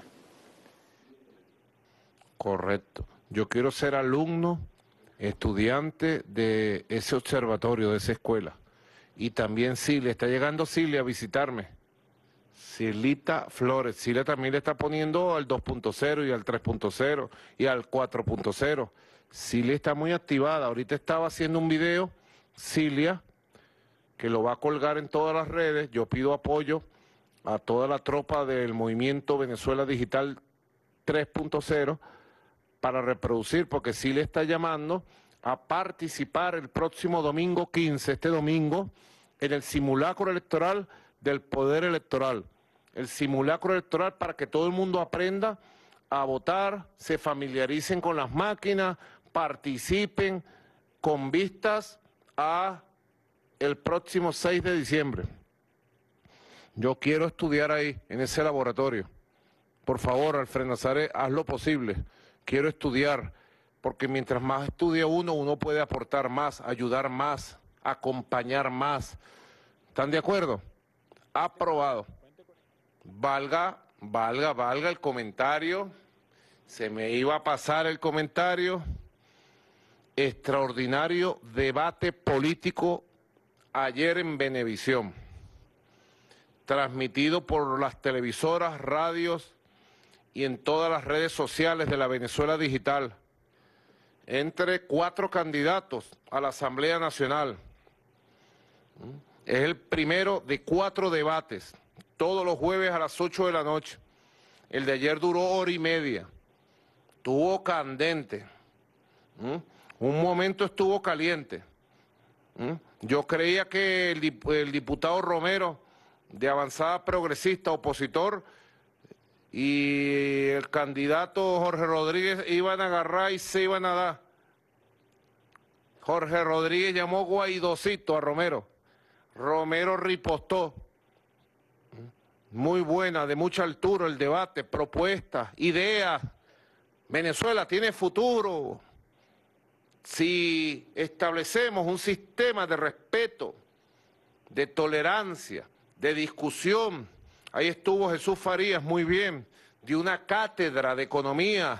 Correcto. Yo quiero ser alumno, estudiante de ese observatorio, de esa escuela. Y también Cilia, está llegando Cilia a visitarme. Silita Flores. Cilia también le está poniendo al dos punto cero y al tres punto cero y al cuatro punto cero. Cilia está muy activada. Ahorita estaba haciendo un video, Cilia, que lo va a colgar en todas las redes. Yo pido apoyo a toda la tropa del movimiento Venezuela Digital tres punto cero para reproducir, porque Cilia está llamando a participar el próximo domingo quince, este domingo, en el simulacro electoral del Poder Electoral. El simulacro electoral para que todo el mundo aprenda a votar, se familiaricen con las máquinas, participen con vistas a el próximo seis de diciembre. Yo quiero estudiar ahí, en ese laboratorio. Por favor, Alfred Nazaret, haz lo posible. Quiero estudiar, porque mientras más estudia uno, uno puede aportar más, ayudar más, acompañar más. ¿Están de acuerdo? Aprobado. Valga, valga, valga el comentario. Se me iba a pasar el comentario. Extraordinario debate político ayer en Venevisión, transmitido por las televisoras, radios y en todas las redes sociales de la Venezuela Digital, entre cuatro candidatos a la Asamblea Nacional. Es el primero de cuatro debates, todos los jueves a las ocho de la noche. El de ayer duró hora y media, estuvo candente, ¿Mm? un momento estuvo caliente. ¿Mm? Yo creía que el, dip el diputado Romero, de Avanzada Progresista, opositor, y el candidato Jorge Rodríguez iban a agarrar y se iban a dar. Jorge Rodríguez llamó guaidocito a Romero. Romero ripostó. Muy buena, de mucha altura el debate, propuestas, ideas. Venezuela tiene futuro si establecemos un sistema de respeto, de tolerancia, de discusión. Ahí estuvo Jesús Farías, muy bien, de una cátedra de economía.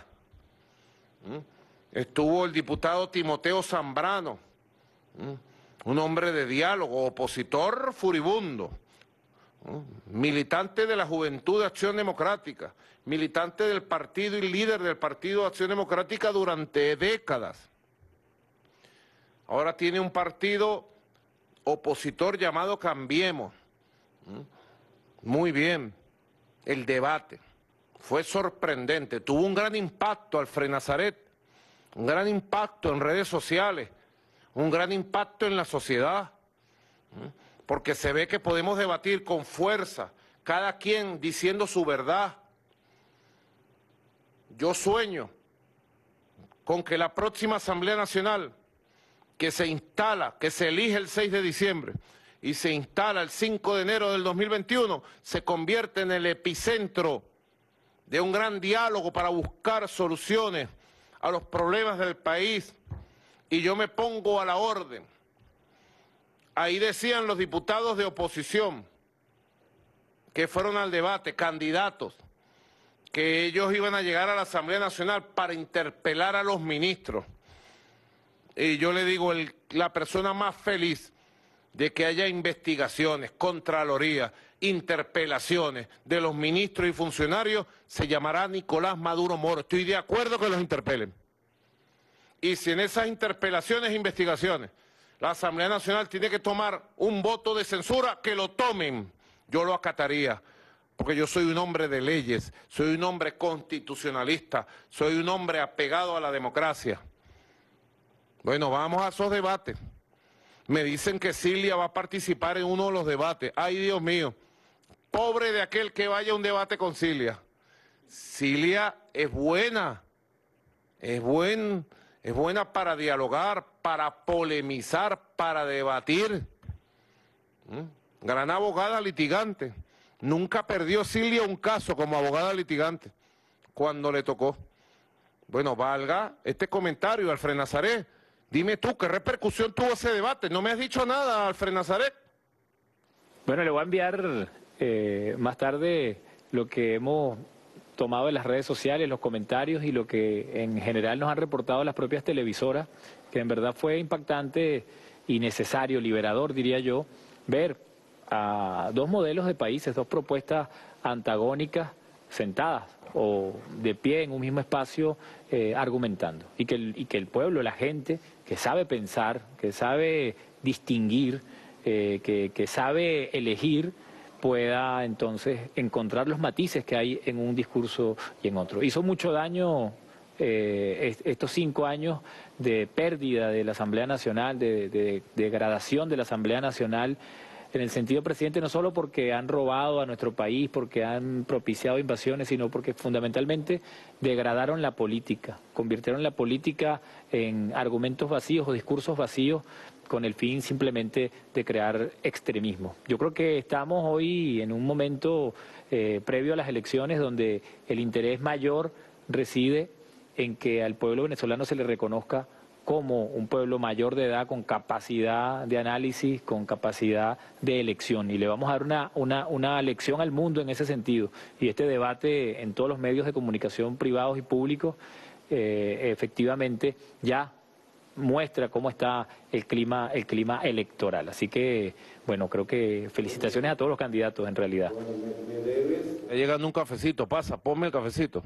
Estuvo el diputado Timoteo Zambrano, un hombre de diálogo, opositor furibundo, militante de la Juventud de Acción Democrática, militante del partido y líder del Partido de Acción Democrática durante décadas. Ahora tiene un partido opositor llamado Cambiemos. Muy bien, el debate fue sorprendente, tuvo un gran impacto Alfred Nazaret, un gran impacto en redes sociales, un gran impacto en la sociedad, porque se ve que podemos debatir con fuerza, cada quien diciendo su verdad. Yo sueño con que la próxima Asamblea Nacional, que se instala, que se elige el seis de diciembre y se instala el cinco de enero del dos mil veintiuno, se convierte en el epicentro de un gran diálogo para buscar soluciones a los problemas del país, y yo me pongo a la orden. Ahí decían los diputados de oposición que fueron al debate, candidatos, que ellos iban a llegar a la Asamblea Nacional para interpelar a los ministros. Y yo le digo, el, la persona más feliz de que haya investigaciones, contraloría, interpelaciones de los ministros y funcionarios, se llamará Nicolás Maduro Moro. Estoy de acuerdo que los interpelen. Y si en esas interpelaciones e investigaciones la Asamblea Nacional tiene que tomar un voto de censura, que lo tomen. Yo lo acataría, porque yo soy un hombre de leyes, soy un hombre constitucionalista, soy un hombre apegado a la democracia. Bueno, vamos a esos debates. Me dicen que Cilia va a participar en uno de los debates. Ay, Dios mío, pobre de aquel que vaya a un debate con Cilia. Cilia es buena, es, buen, es buena para dialogar, para polemizar, para debatir. ¿Mm? Gran abogada litigante. Nunca perdió Cilia un caso como abogada litigante cuando le tocó. Bueno, valga este comentario, Alfred Nazaret. Dime tú, ¿qué repercusión tuvo ese debate? No me has dicho nada, Alfred Nazaret. Bueno, le voy a enviar eh, más tarde lo que hemos tomado en las redes sociales, los comentarios y lo que en general nos han reportado las propias televisoras, que en verdad fue impactante y necesario, liberador, diría yo, ver a dos modelos de países, dos propuestas antagónicas sentadas o de pie en un mismo espacio eh, argumentando, y que, el, y que el pueblo, la gente que sabe pensar, que sabe distinguir, eh, que, que sabe elegir, pueda entonces encontrar los matices que hay en un discurso y en otro. Hizo mucho daño eh, estos cinco años de pérdida de la Asamblea Nacional, de, de, de degradación de la Asamblea Nacional, en el sentido, presidente, no solo porque han robado a nuestro país, porque han propiciado invasiones, sino porque fundamentalmente degradaron la política, convirtieron la política en argumentos vacíos o discursos vacíos con el fin simplemente de crear extremismo. Yo creo que estamos hoy en un momento eh, previo a las elecciones donde el interés mayor reside en que al pueblo venezolano se le reconozca como un pueblo mayor de edad con capacidad de análisis, con capacidad de elección. Y le vamos a dar una, una, una lección al mundo en ese sentido. Y este debate en todos los medios de comunicación privados y públicos eh, efectivamente ya muestra cómo está el clima, el clima electoral. Así que, bueno, creo que felicitaciones a todos los candidatos en realidad. Está llegando un cafecito, pasa, ponme el cafecito.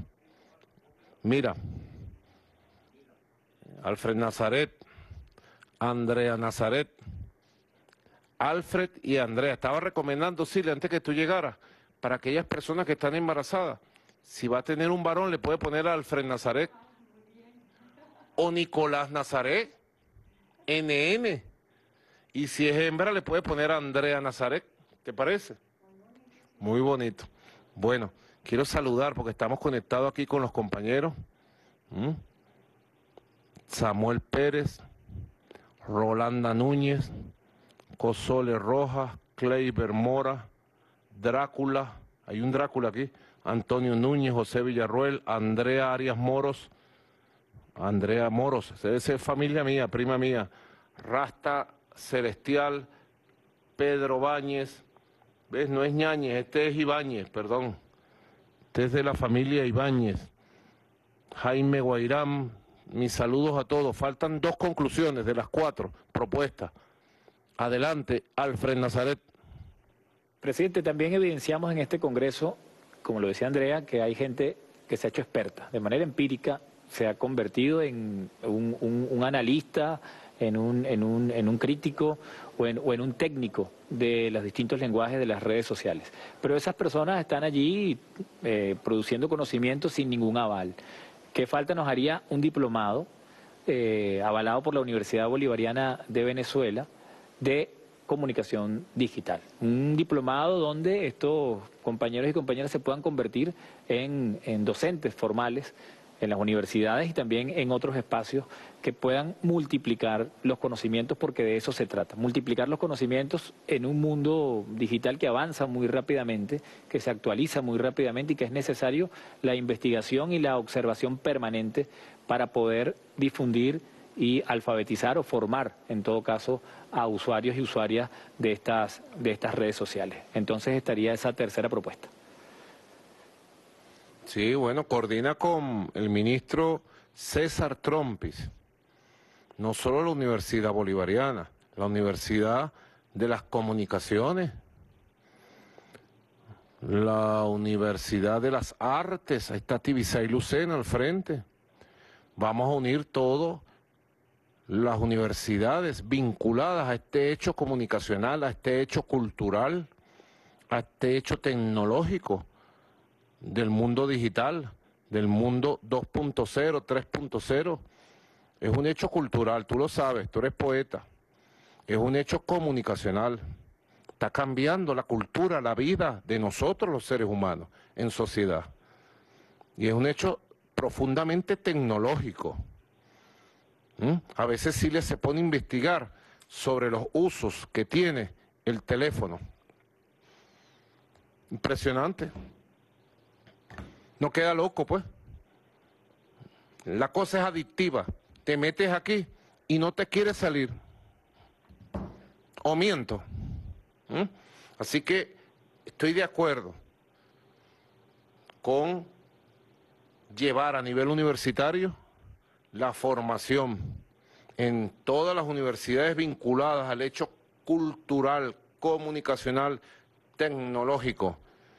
Mira. Alfred Nazaret, Andrea Nazaret, Alfred y Andrea. Estaba recomendando, Cilia, antes que tú llegaras, para aquellas personas que están embarazadas, si va a tener un varón, le puede poner a Alfred Nazaret o Nicolás Nazaret, N N. Y si es hembra, le puede poner a Andrea Nazaret. ¿Te parece? Muy bonito. Bueno, quiero saludar porque estamos conectados aquí con los compañeros. ¿Mm? Samuel Pérez, Rolanda Núñez, Cosole Rojas, Kleiber Mora, Drácula, hay un Drácula aquí, Antonio Núñez, José Villarruel, Andrea Arias Moros, Andrea Moros, esa es familia mía, prima mía, Rasta Celestial, Pedro Báñez, ¿ves? No es Ñáñez, este es Ibáñez, perdón, este es de la familia Ibáñez, Jaime Guairán. Mis saludos a todos. Faltan dos conclusiones de las cuatro propuestas. Adelante, Alfred Nazaret. Presidente, también evidenciamos en este Congreso, como lo decía Andrea, que hay gente que se ha hecho experta. De manera empírica se ha convertido en un, un, un analista en un, en un, en un crítico o en, o en un técnico de los distintos lenguajes de las redes sociales. Pero esas personas están allí eh, produciendo conocimiento sin ningún aval. ¿Qué falta nos haría un diplomado eh, avalado por la Universidad Bolivariana de Venezuela de comunicación digital? Un diplomado donde estos compañeros y compañeras se puedan convertir en, en docentes formales en las universidades y también en otros espacios que puedan multiplicar los conocimientos, porque de eso se trata. Multiplicar los conocimientos en un mundo digital que avanza muy rápidamente, que se actualiza muy rápidamente y que es necesario la investigación y la observación permanente para poder difundir y alfabetizar o formar, en todo caso, a usuarios y usuarias de estas, de estas redes sociales. Entonces estaría esa tercera propuesta. Sí, bueno, coordina con el ministro César Trompis, no solo la Universidad Bolivariana, la Universidad de las Comunicaciones, la Universidad de las Artes, ahí está Tibisay Lucena al frente. Vamos a unir todas las universidades vinculadas a este hecho comunicacional, a este hecho cultural, a este hecho tecnológico del mundo digital, del mundo dos punto cero, tres punto cero. Es un hecho cultural, tú lo sabes, tú eres poeta. Es un hecho comunicacional. Está cambiando la cultura, la vida de nosotros los seres humanos en sociedad. Y es un hecho profundamente tecnológico. ¿Mm? A veces sí le se pone a investigar sobre los usos que tiene el teléfono. Impresionante. No queda loco, pues. La cosa es adictiva. Te metes aquí y no te quieres salir. O miento. ¿Mm? Así que estoy de acuerdo con llevar a nivel universitario la formación en todas las universidades vinculadas al hecho cultural, comunicacional, tecnológico.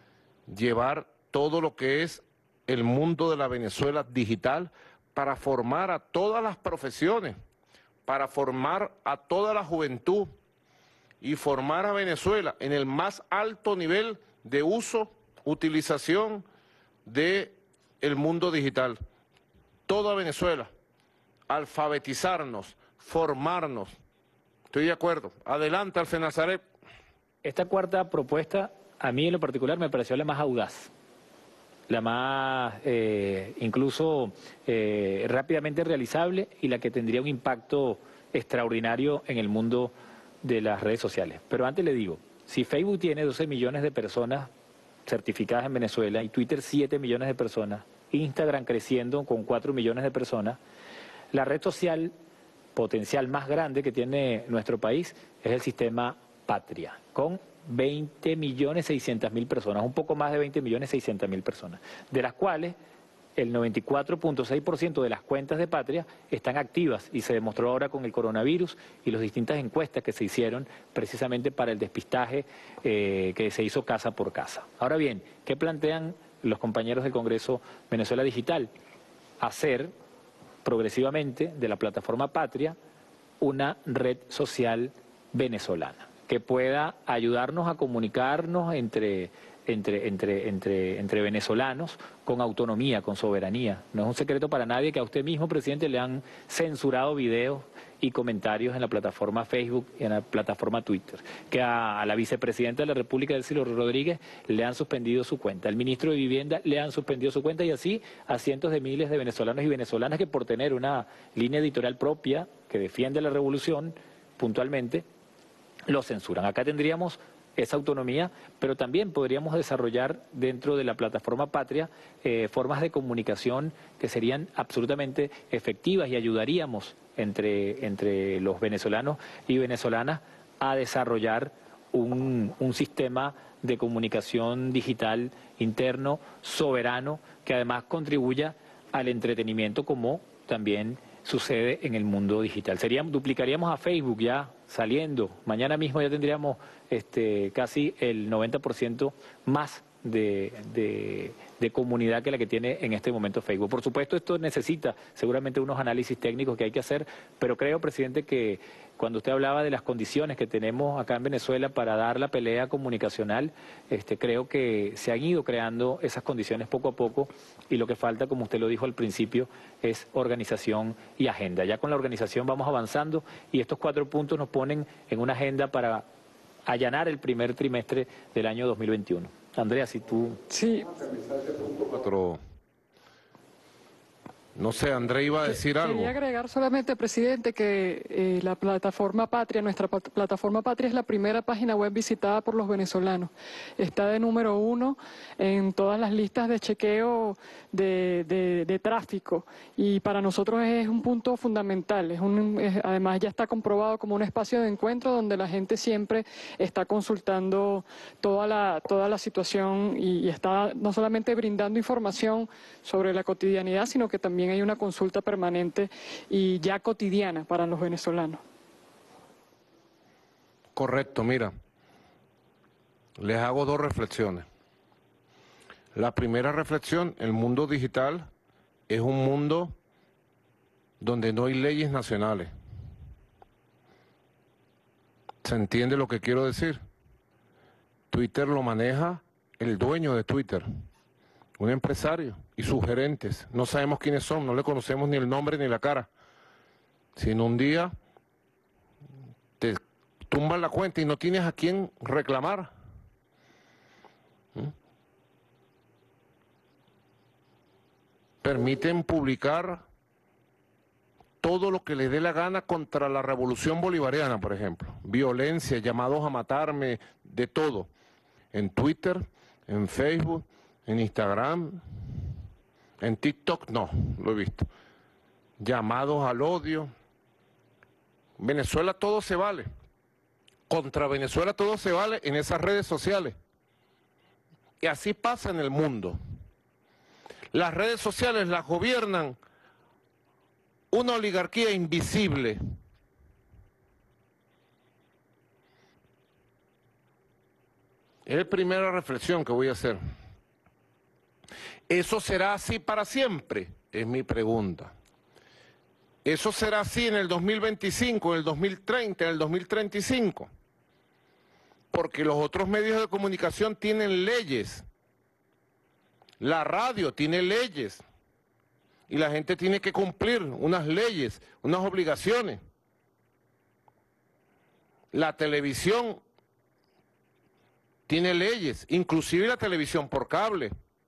Llevar todo lo que es el mundo de la Venezuela digital para formar a todas las profesiones, para formar a toda la juventud y formar a Venezuela en el más alto nivel de uso, utilización de el mundo digital. Toda Venezuela, alfabetizarnos, formarnos. Estoy de acuerdo. Adelante, Alce Nazaret. Esta cuarta propuesta, a mí en lo particular, me pareció la más audaz, la más eh, incluso eh, rápidamente realizable y la que tendría un impacto extraordinario en el mundo de las redes sociales. Pero antes le digo, si Facebook tiene doce millones de personas certificadas en Venezuela y Twitter siete millones de personas, Instagram creciendo con cuatro millones de personas, la red social potencial más grande que tiene nuestro país es el sistema Patria, con veinte millones seiscientas mil personas, un poco más de veinte millones seiscientas mil personas, de las cuales el noventa y cuatro punto seis por ciento de las cuentas de Patria están activas y se demostró ahora con el coronavirus y las distintas encuestas que se hicieron precisamente para el despistaje eh, que se hizo casa por casa. Ahora bien, ¿qué plantean los compañeros del Congreso Venezuela Digital? Hacer progresivamente de la plataforma Patria una red social venezolana que pueda ayudarnos a comunicarnos entre, entre, entre, entre, entre venezolanos con autonomía, con soberanía. No es un secreto para nadie que a usted mismo, presidente, le han censurado videos y comentarios en la plataforma Facebook y en la plataforma Twitter, que a, a la vicepresidenta de la República, Delcy Rodríguez, le han suspendido su cuenta, al ministro de Vivienda le han suspendido su cuenta y así a cientos de miles de venezolanos y venezolanas que por tener una línea editorial propia que defiende la revolución puntualmente, lo censuran. Acá tendríamos esa autonomía, pero también podríamos desarrollar dentro de la plataforma Patria eh, formas de comunicación que serían absolutamente efectivas y ayudaríamos entre, entre los venezolanos y venezolanas a desarrollar un, un sistema de comunicación digital interno, soberano, que además contribuya al entretenimiento como también sucede en el mundo digital. Seríamos, duplicaríamos a Facebook ya saliendo. Mañana mismo ya tendríamos este, casi el noventa por ciento más de, de, de comunidad que la que tiene en este momento Facebook. Por supuesto, esto necesita seguramente unos análisis técnicos que hay que hacer, pero creo, presidente, que cuando usted hablaba de las condiciones que tenemos acá en Venezuela para dar la pelea comunicacional, este, creo que se han ido creando esas condiciones poco a poco y lo que falta, como usted lo dijo al principio, es organización y agenda. Ya con la organización vamos avanzando y estos cuatro puntos nos ponen en una agenda para allanar el primer trimestre del año dos mil veintiuno. Andrea, si tú... Sí. Cuatro... No sé, André iba a decir algo. Quería agregar solamente, presidente, que eh, la plataforma Patria, nuestra pat- plataforma Patria es la primera página web visitada por los venezolanos. Está de número uno en todas las listas de chequeo de, de, de tráfico y para nosotros es un punto fundamental. Es un, es, además ya está comprobado como un espacio de encuentro donde la gente siempre está consultando toda la, toda la situación y, y está no solamente brindando información sobre la cotidianidad, sino que también hay una consulta permanente y ya cotidiana para los venezolanos. Correcto, mira, les hago dos reflexiones. La primera reflexión, el mundo digital es un mundo donde no hay leyes nacionales. ¿Se entiende lo que quiero decir? Twitter lo maneja el dueño de Twitter, un empresario y sus gerentes. No sabemos quiénes son, no le conocemos ni el nombre ni la cara. Si en un día te tumban la cuenta y no tienes a quién reclamar. ¿Mm? Permiten publicar todo lo que les dé la gana contra la revolución bolivariana, por ejemplo. Violencia, llamados a matarme, de todo. En Twitter, en Facebook, en Instagram, en TikTok no, lo he visto. Llamados al odio. Venezuela todo se vale. Contra Venezuela todo se vale en esas redes sociales. Y así pasa en el mundo. Las redes sociales las gobiernan una oligarquía invisible. Es la primera reflexión que voy a hacer. ¿Eso será así para siempre? Es mi pregunta. ¿Eso será así en el dos mil veinticinco, en el dos mil treinta, en el dos mil treinta y cinco? Porque los otros medios de comunicación tienen leyes. La radio tiene leyes. Y la gente tiene que cumplir unas leyes, unas obligaciones. La televisión tiene leyes, inclusive la televisión por cable.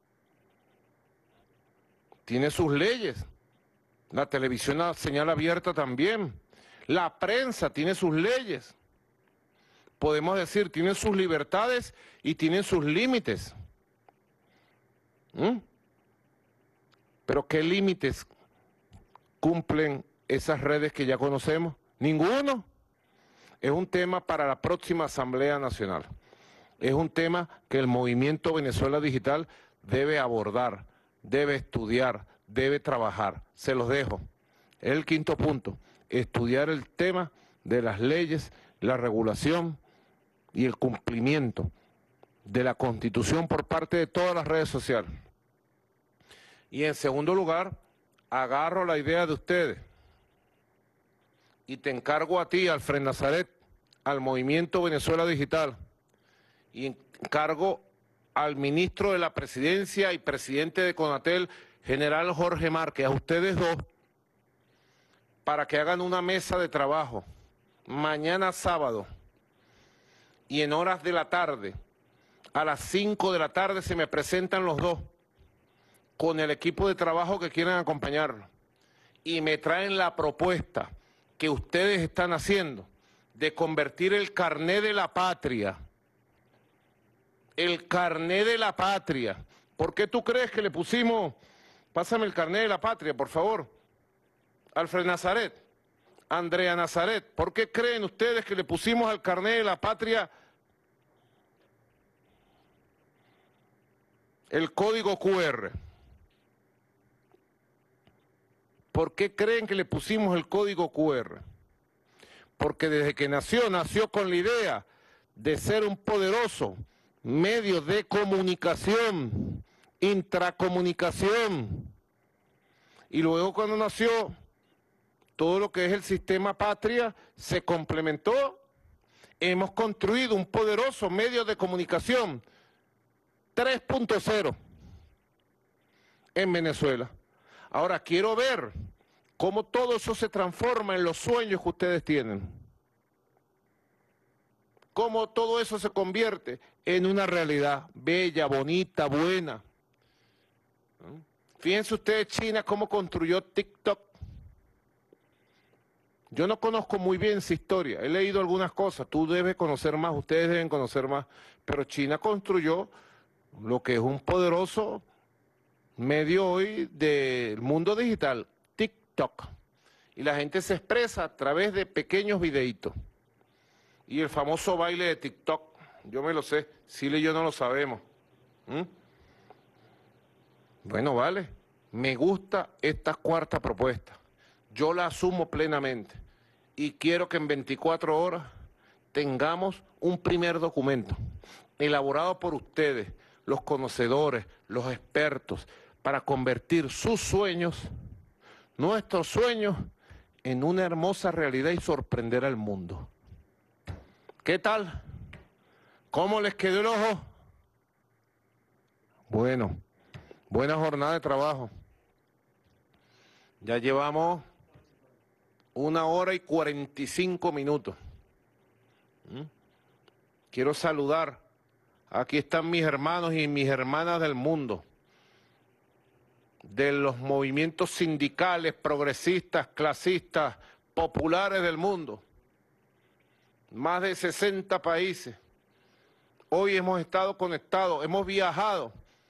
Tiene sus leyes. La televisión a señal abierta también. La prensa tiene sus leyes. Podemos decir, tienen sus libertades y tienen sus límites. ¿Mm? Pero ¿qué límites cumplen esas redes que ya conocemos? Ninguno. Es un tema para la próxima Asamblea Nacional. Es un tema que el Movimiento Venezuela Digital debe abordar, debe estudiar, debe trabajar. Se los dejo. Es el quinto punto. Estudiar el tema de las leyes, la regulación y el cumplimiento de la Constitución por parte de todas las redes sociales. Y en segundo lugar, agarro la idea de ustedes y te encargo a ti, Alfred Nazaret, al Movimiento Venezuela Digital, y encargo al ministro de la Presidencia y presidente de CONATEL, general Jorge Márquez, a ustedes dos, para que hagan una mesa de trabajo mañana sábado y en horas de la tarde, a las cinco de la tarde se me presentan los dos con el equipo de trabajo que quieran acompañarlo y me traen la propuesta que ustedes están haciendo de convertir el carné de la patria, el carné de la patria. ¿Por qué tú crees que le pusimos, pásame el carné de la patria, por favor, Alfred Nazaret, Andrea Nazaret, ¿por qué creen ustedes que le pusimos al carné de la patria el código cu erre? ¿Por qué creen que le pusimos el código cu erre? Porque desde que nació, nació con la idea de ser un poderoso medios de comunicación, intracomunicación. Y luego cuando nació todo lo que es el sistema patria, se complementó. Hemos construido un poderoso medio de comunicación tres punto cero en Venezuela. Ahora quiero ver cómo todo eso se transforma en los sueños que ustedes tienen. Cómo todo eso se convierte en una realidad bella, bonita, buena. Fíjense ustedes, China, cómo construyó TikTok. Yo no conozco muy bien su historia, he leído algunas cosas, tú debes conocer más, ustedes deben conocer más, pero China construyó lo que es un poderoso medio hoy del mundo digital, TikTok. Y la gente se expresa a través de pequeños videitos. Y el famoso baile de TikTok, yo me lo sé, Sile y yo no lo sabemos. ¿Mm? Bueno, vale, me gusta esta cuarta propuesta, yo la asumo plenamente y quiero que en veinticuatro horas tengamos un primer documento elaborado por ustedes, los conocedores, los expertos, para convertir sus sueños, nuestros sueños, en una hermosa realidad y sorprender al mundo. ¿Qué tal? ¿Cómo les quedó el ojo? Bueno, buena jornada de trabajo. Ya llevamos una hora y cuarenta y cinco minutos. ¿Mm? Quiero saludar. Aquí están mis hermanos y mis hermanas del mundo, de los movimientos sindicales, progresistas, clasistas, populares del mundo. Más de sesenta países. Hoy hemos estado conectados, hemos viajado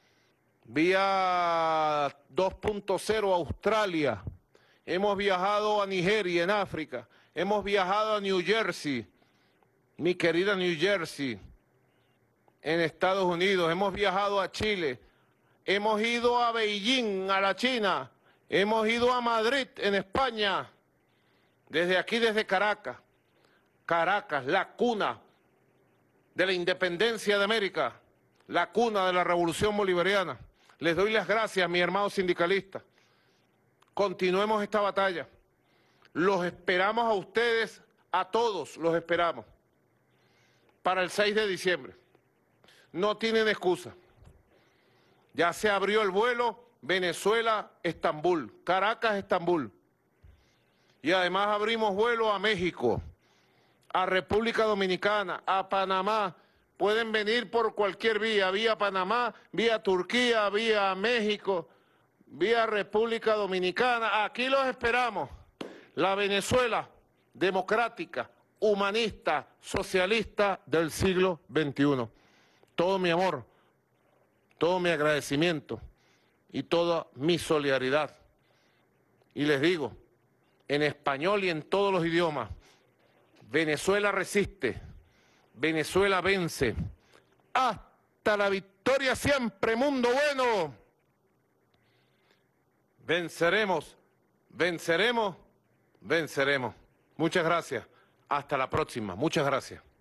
vía dos punto cero a Australia, hemos viajado a Nigeria en África, hemos viajado a New Jersey, mi querida New Jersey, en Estados Unidos, hemos viajado a Chile, hemos ido a Beijing, a la China, hemos ido a Madrid, en España, desde aquí, desde Caracas. Caracas, la cuna de la independencia de América, la cuna de la revolución bolivariana. Les doy las gracias, mis hermanos sindicalistas. Continuemos esta batalla. Los esperamos a ustedes, a todos los esperamos, para el seis de diciembre. No tienen excusa. Ya se abrió el vuelo Venezuela-Estambul, Caracas-Estambul. Y además abrimos vuelo a México, a República Dominicana, a Panamá. Pueden venir por cualquier vía, vía Panamá, vía Turquía, vía México, vía República Dominicana. Aquí los esperamos. La Venezuela democrática, humanista, socialista del siglo veintiuno. Todo mi amor, todo mi agradecimiento y toda mi solidaridad. Y les digo, en español y en todos los idiomas, Venezuela resiste, Venezuela vence. Hasta la victoria siempre, mundo bueno. Venceremos, venceremos, venceremos. Muchas gracias. Hasta la próxima. Muchas gracias.